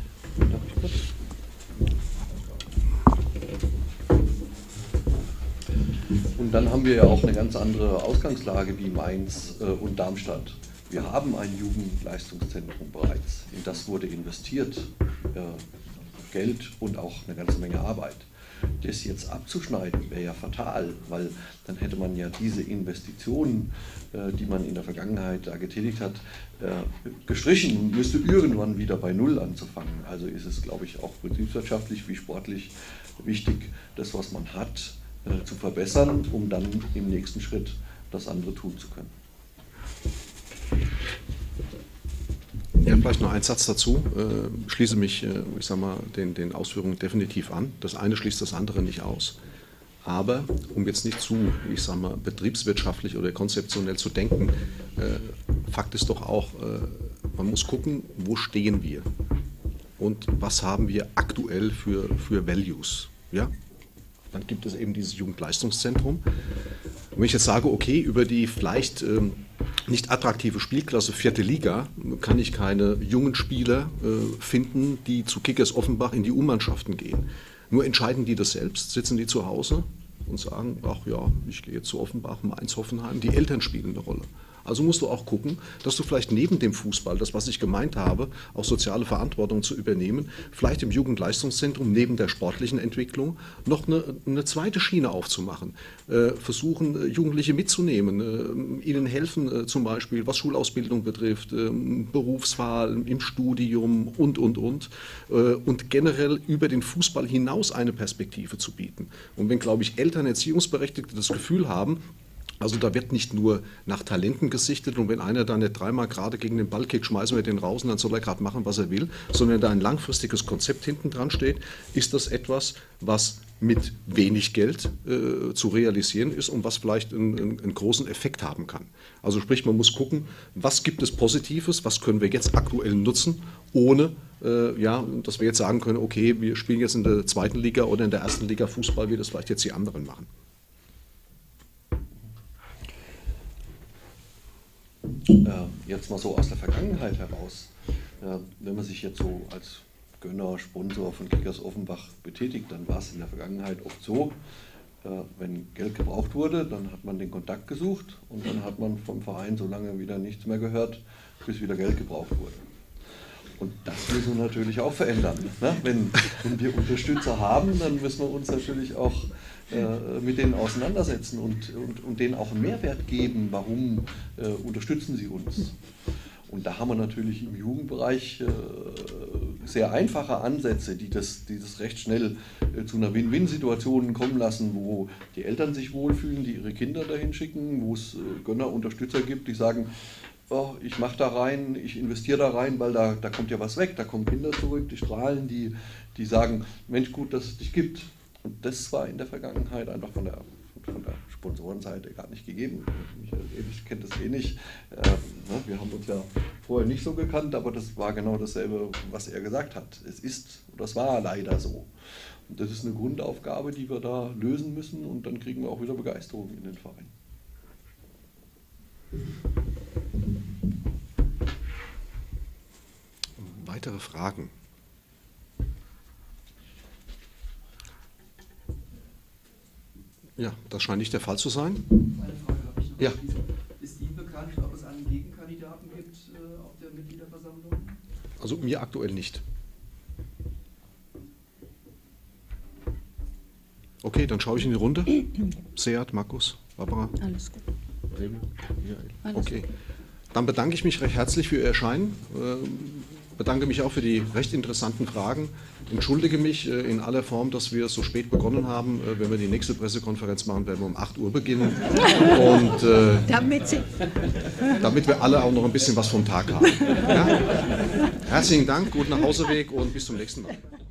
Und dann haben wir ja auch eine ganz andere Ausgangslage wie Mainz äh, und Darmstadt. Wir haben ein Jugendleistungszentrum bereits, in das wurde investiert, äh, Geld und auch eine ganze Menge Arbeit. Das jetzt abzuschneiden wäre ja fatal, weil dann hätte man ja diese Investitionen, äh, die man in der Vergangenheit da getätigt hat, äh, gestrichen und müsste irgendwann wieder bei Null anzufangen. Also ist es, glaube ich, auch betriebswirtschaftlich wie sportlich wichtig, das, was man hat, äh, zu verbessern, um dann im nächsten Schritt das andere tun zu können. Ja, vielleicht noch ein Satz dazu. Äh, schließe mich, äh, ich sag mal, den, den Ausführungen definitiv an. Das eine schließt das andere nicht aus. Aber um jetzt nicht zu, ich sag mal, betriebswirtschaftlich oder konzeptionell zu denken, äh, Fakt ist doch auch, äh, man muss gucken, wo stehen wir und was haben wir aktuell für, für Values. Ja? Dann gibt es eben dieses Jugendleistungszentrum. Und wenn ich jetzt sage, okay, über die vielleicht ähm, nicht attraktive Spielklasse vierte Liga kann ich keine jungen Spieler äh, finden, die zu Kickers Offenbach in die U-Mannschaften gehen. Nur entscheiden die das selbst, sitzen die zu Hause und sagen, ach ja, ich gehe jetzt zu Offenbach, Mainz, Hoffenheim. Die Eltern spielen eine Rolle. Also musst du auch gucken, dass du vielleicht neben dem Fußball, das was ich gemeint habe, auch soziale Verantwortung zu übernehmen, vielleicht im Jugendleistungszentrum neben der sportlichen Entwicklung noch eine, eine zweite Schiene aufzumachen. Äh, versuchen, Jugendliche mitzunehmen, äh, ihnen helfen äh, zum Beispiel, was Schulausbildung betrifft, äh, Berufswahl, im Studium und, und, und. Äh, und generell über den Fußball hinaus eine Perspektive zu bieten. Und wenn, glaube ich, Eltern, Erziehungsberechtigte das Gefühl haben, also da wird nicht nur nach Talenten gesichtet und wenn einer da nicht dreimal gerade gegen den Ball kickt, schmeißen wir den raus und dann soll er gerade machen, was er will, sondern da ein langfristiges Konzept hinten dran steht, ist das etwas, was mit wenig Geld äh, zu realisieren ist und was vielleicht einen, einen, einen großen Effekt haben kann. Also sprich, man muss gucken, was gibt es Positives, was können wir jetzt aktuell nutzen, ohne äh, ja, dass wir jetzt sagen können, okay, wir spielen jetzt in der zweiten Liga oder in der ersten Liga Fußball, wie das vielleicht jetzt die anderen machen. Äh, jetzt mal so aus der Vergangenheit heraus. Ja, wenn man sich jetzt so als Gönner, Sponsor von Kickers Offenbach betätigt, dann war es in der Vergangenheit oft so, äh, wenn Geld gebraucht wurde, dann hat man den Kontakt gesucht und dann hat man vom Verein so lange wieder nichts mehr gehört, bis wieder Geld gebraucht wurde. Und das müssen wir natürlich auch verändern. Ne? Wenn, wenn wir Unterstützer haben, dann müssen wir uns natürlich auch äh, mit denen auseinandersetzen und, und, und denen auch einen Mehrwert geben, warum äh, unterstützen sie uns. Und da haben wir natürlich im Jugendbereich äh, sehr einfache Ansätze, die das, die das recht schnell äh, zu einer Win-Win-Situation kommen lassen, wo die Eltern sich wohlfühlen, die ihre Kinder dahin schicken, wo es äh, Gönner, Unterstützer gibt, die sagen, oh, ich mache da rein, ich investiere da rein, weil da, da kommt ja was weg, da kommen Kinder zurück, die strahlen, die, die sagen, Mensch, gut, dass es dich gibt. Und das war in der Vergangenheit einfach von der, von der Sponsorenseite gar nicht gegeben. Ich kenne das eh nicht. Wir haben uns ja vorher nicht so gekannt, aber das war genau dasselbe, was er gesagt hat. Es ist, das war leider so. Und das ist eine Grundaufgabe, die wir da lösen müssen und dann kriegen wir auch wieder Begeisterung in den Verein. Weitere Fragen? Ja, das scheint nicht der Fall zu sein. Eine Frage habe ich noch. Ja. Ist Ihnen bekannt, ob es einen Gegenkandidaten gibt äh, auf der Mitgliederversammlung? Also mir aktuell nicht. Okay, dann schaue ich in die Runde. Seat, Markus, Barbara. Alles gut. Remo, Michael. Alles Okay. gut. Dann bedanke ich mich recht herzlich für Ihr Erscheinen. Ähm, bedanke mich auch für die recht interessanten Fragen. Entschuldige mich äh, in aller Form, dass wir so spät begonnen haben. Äh, wenn wir die nächste Pressekonferenz machen, werden wir um acht Uhr beginnen. Und, äh, damit, Sie damit wir alle auch noch ein bisschen was vom Tag haben. Ja? Herzlichen Dank, guten Nachhauseweg und bis zum nächsten Mal.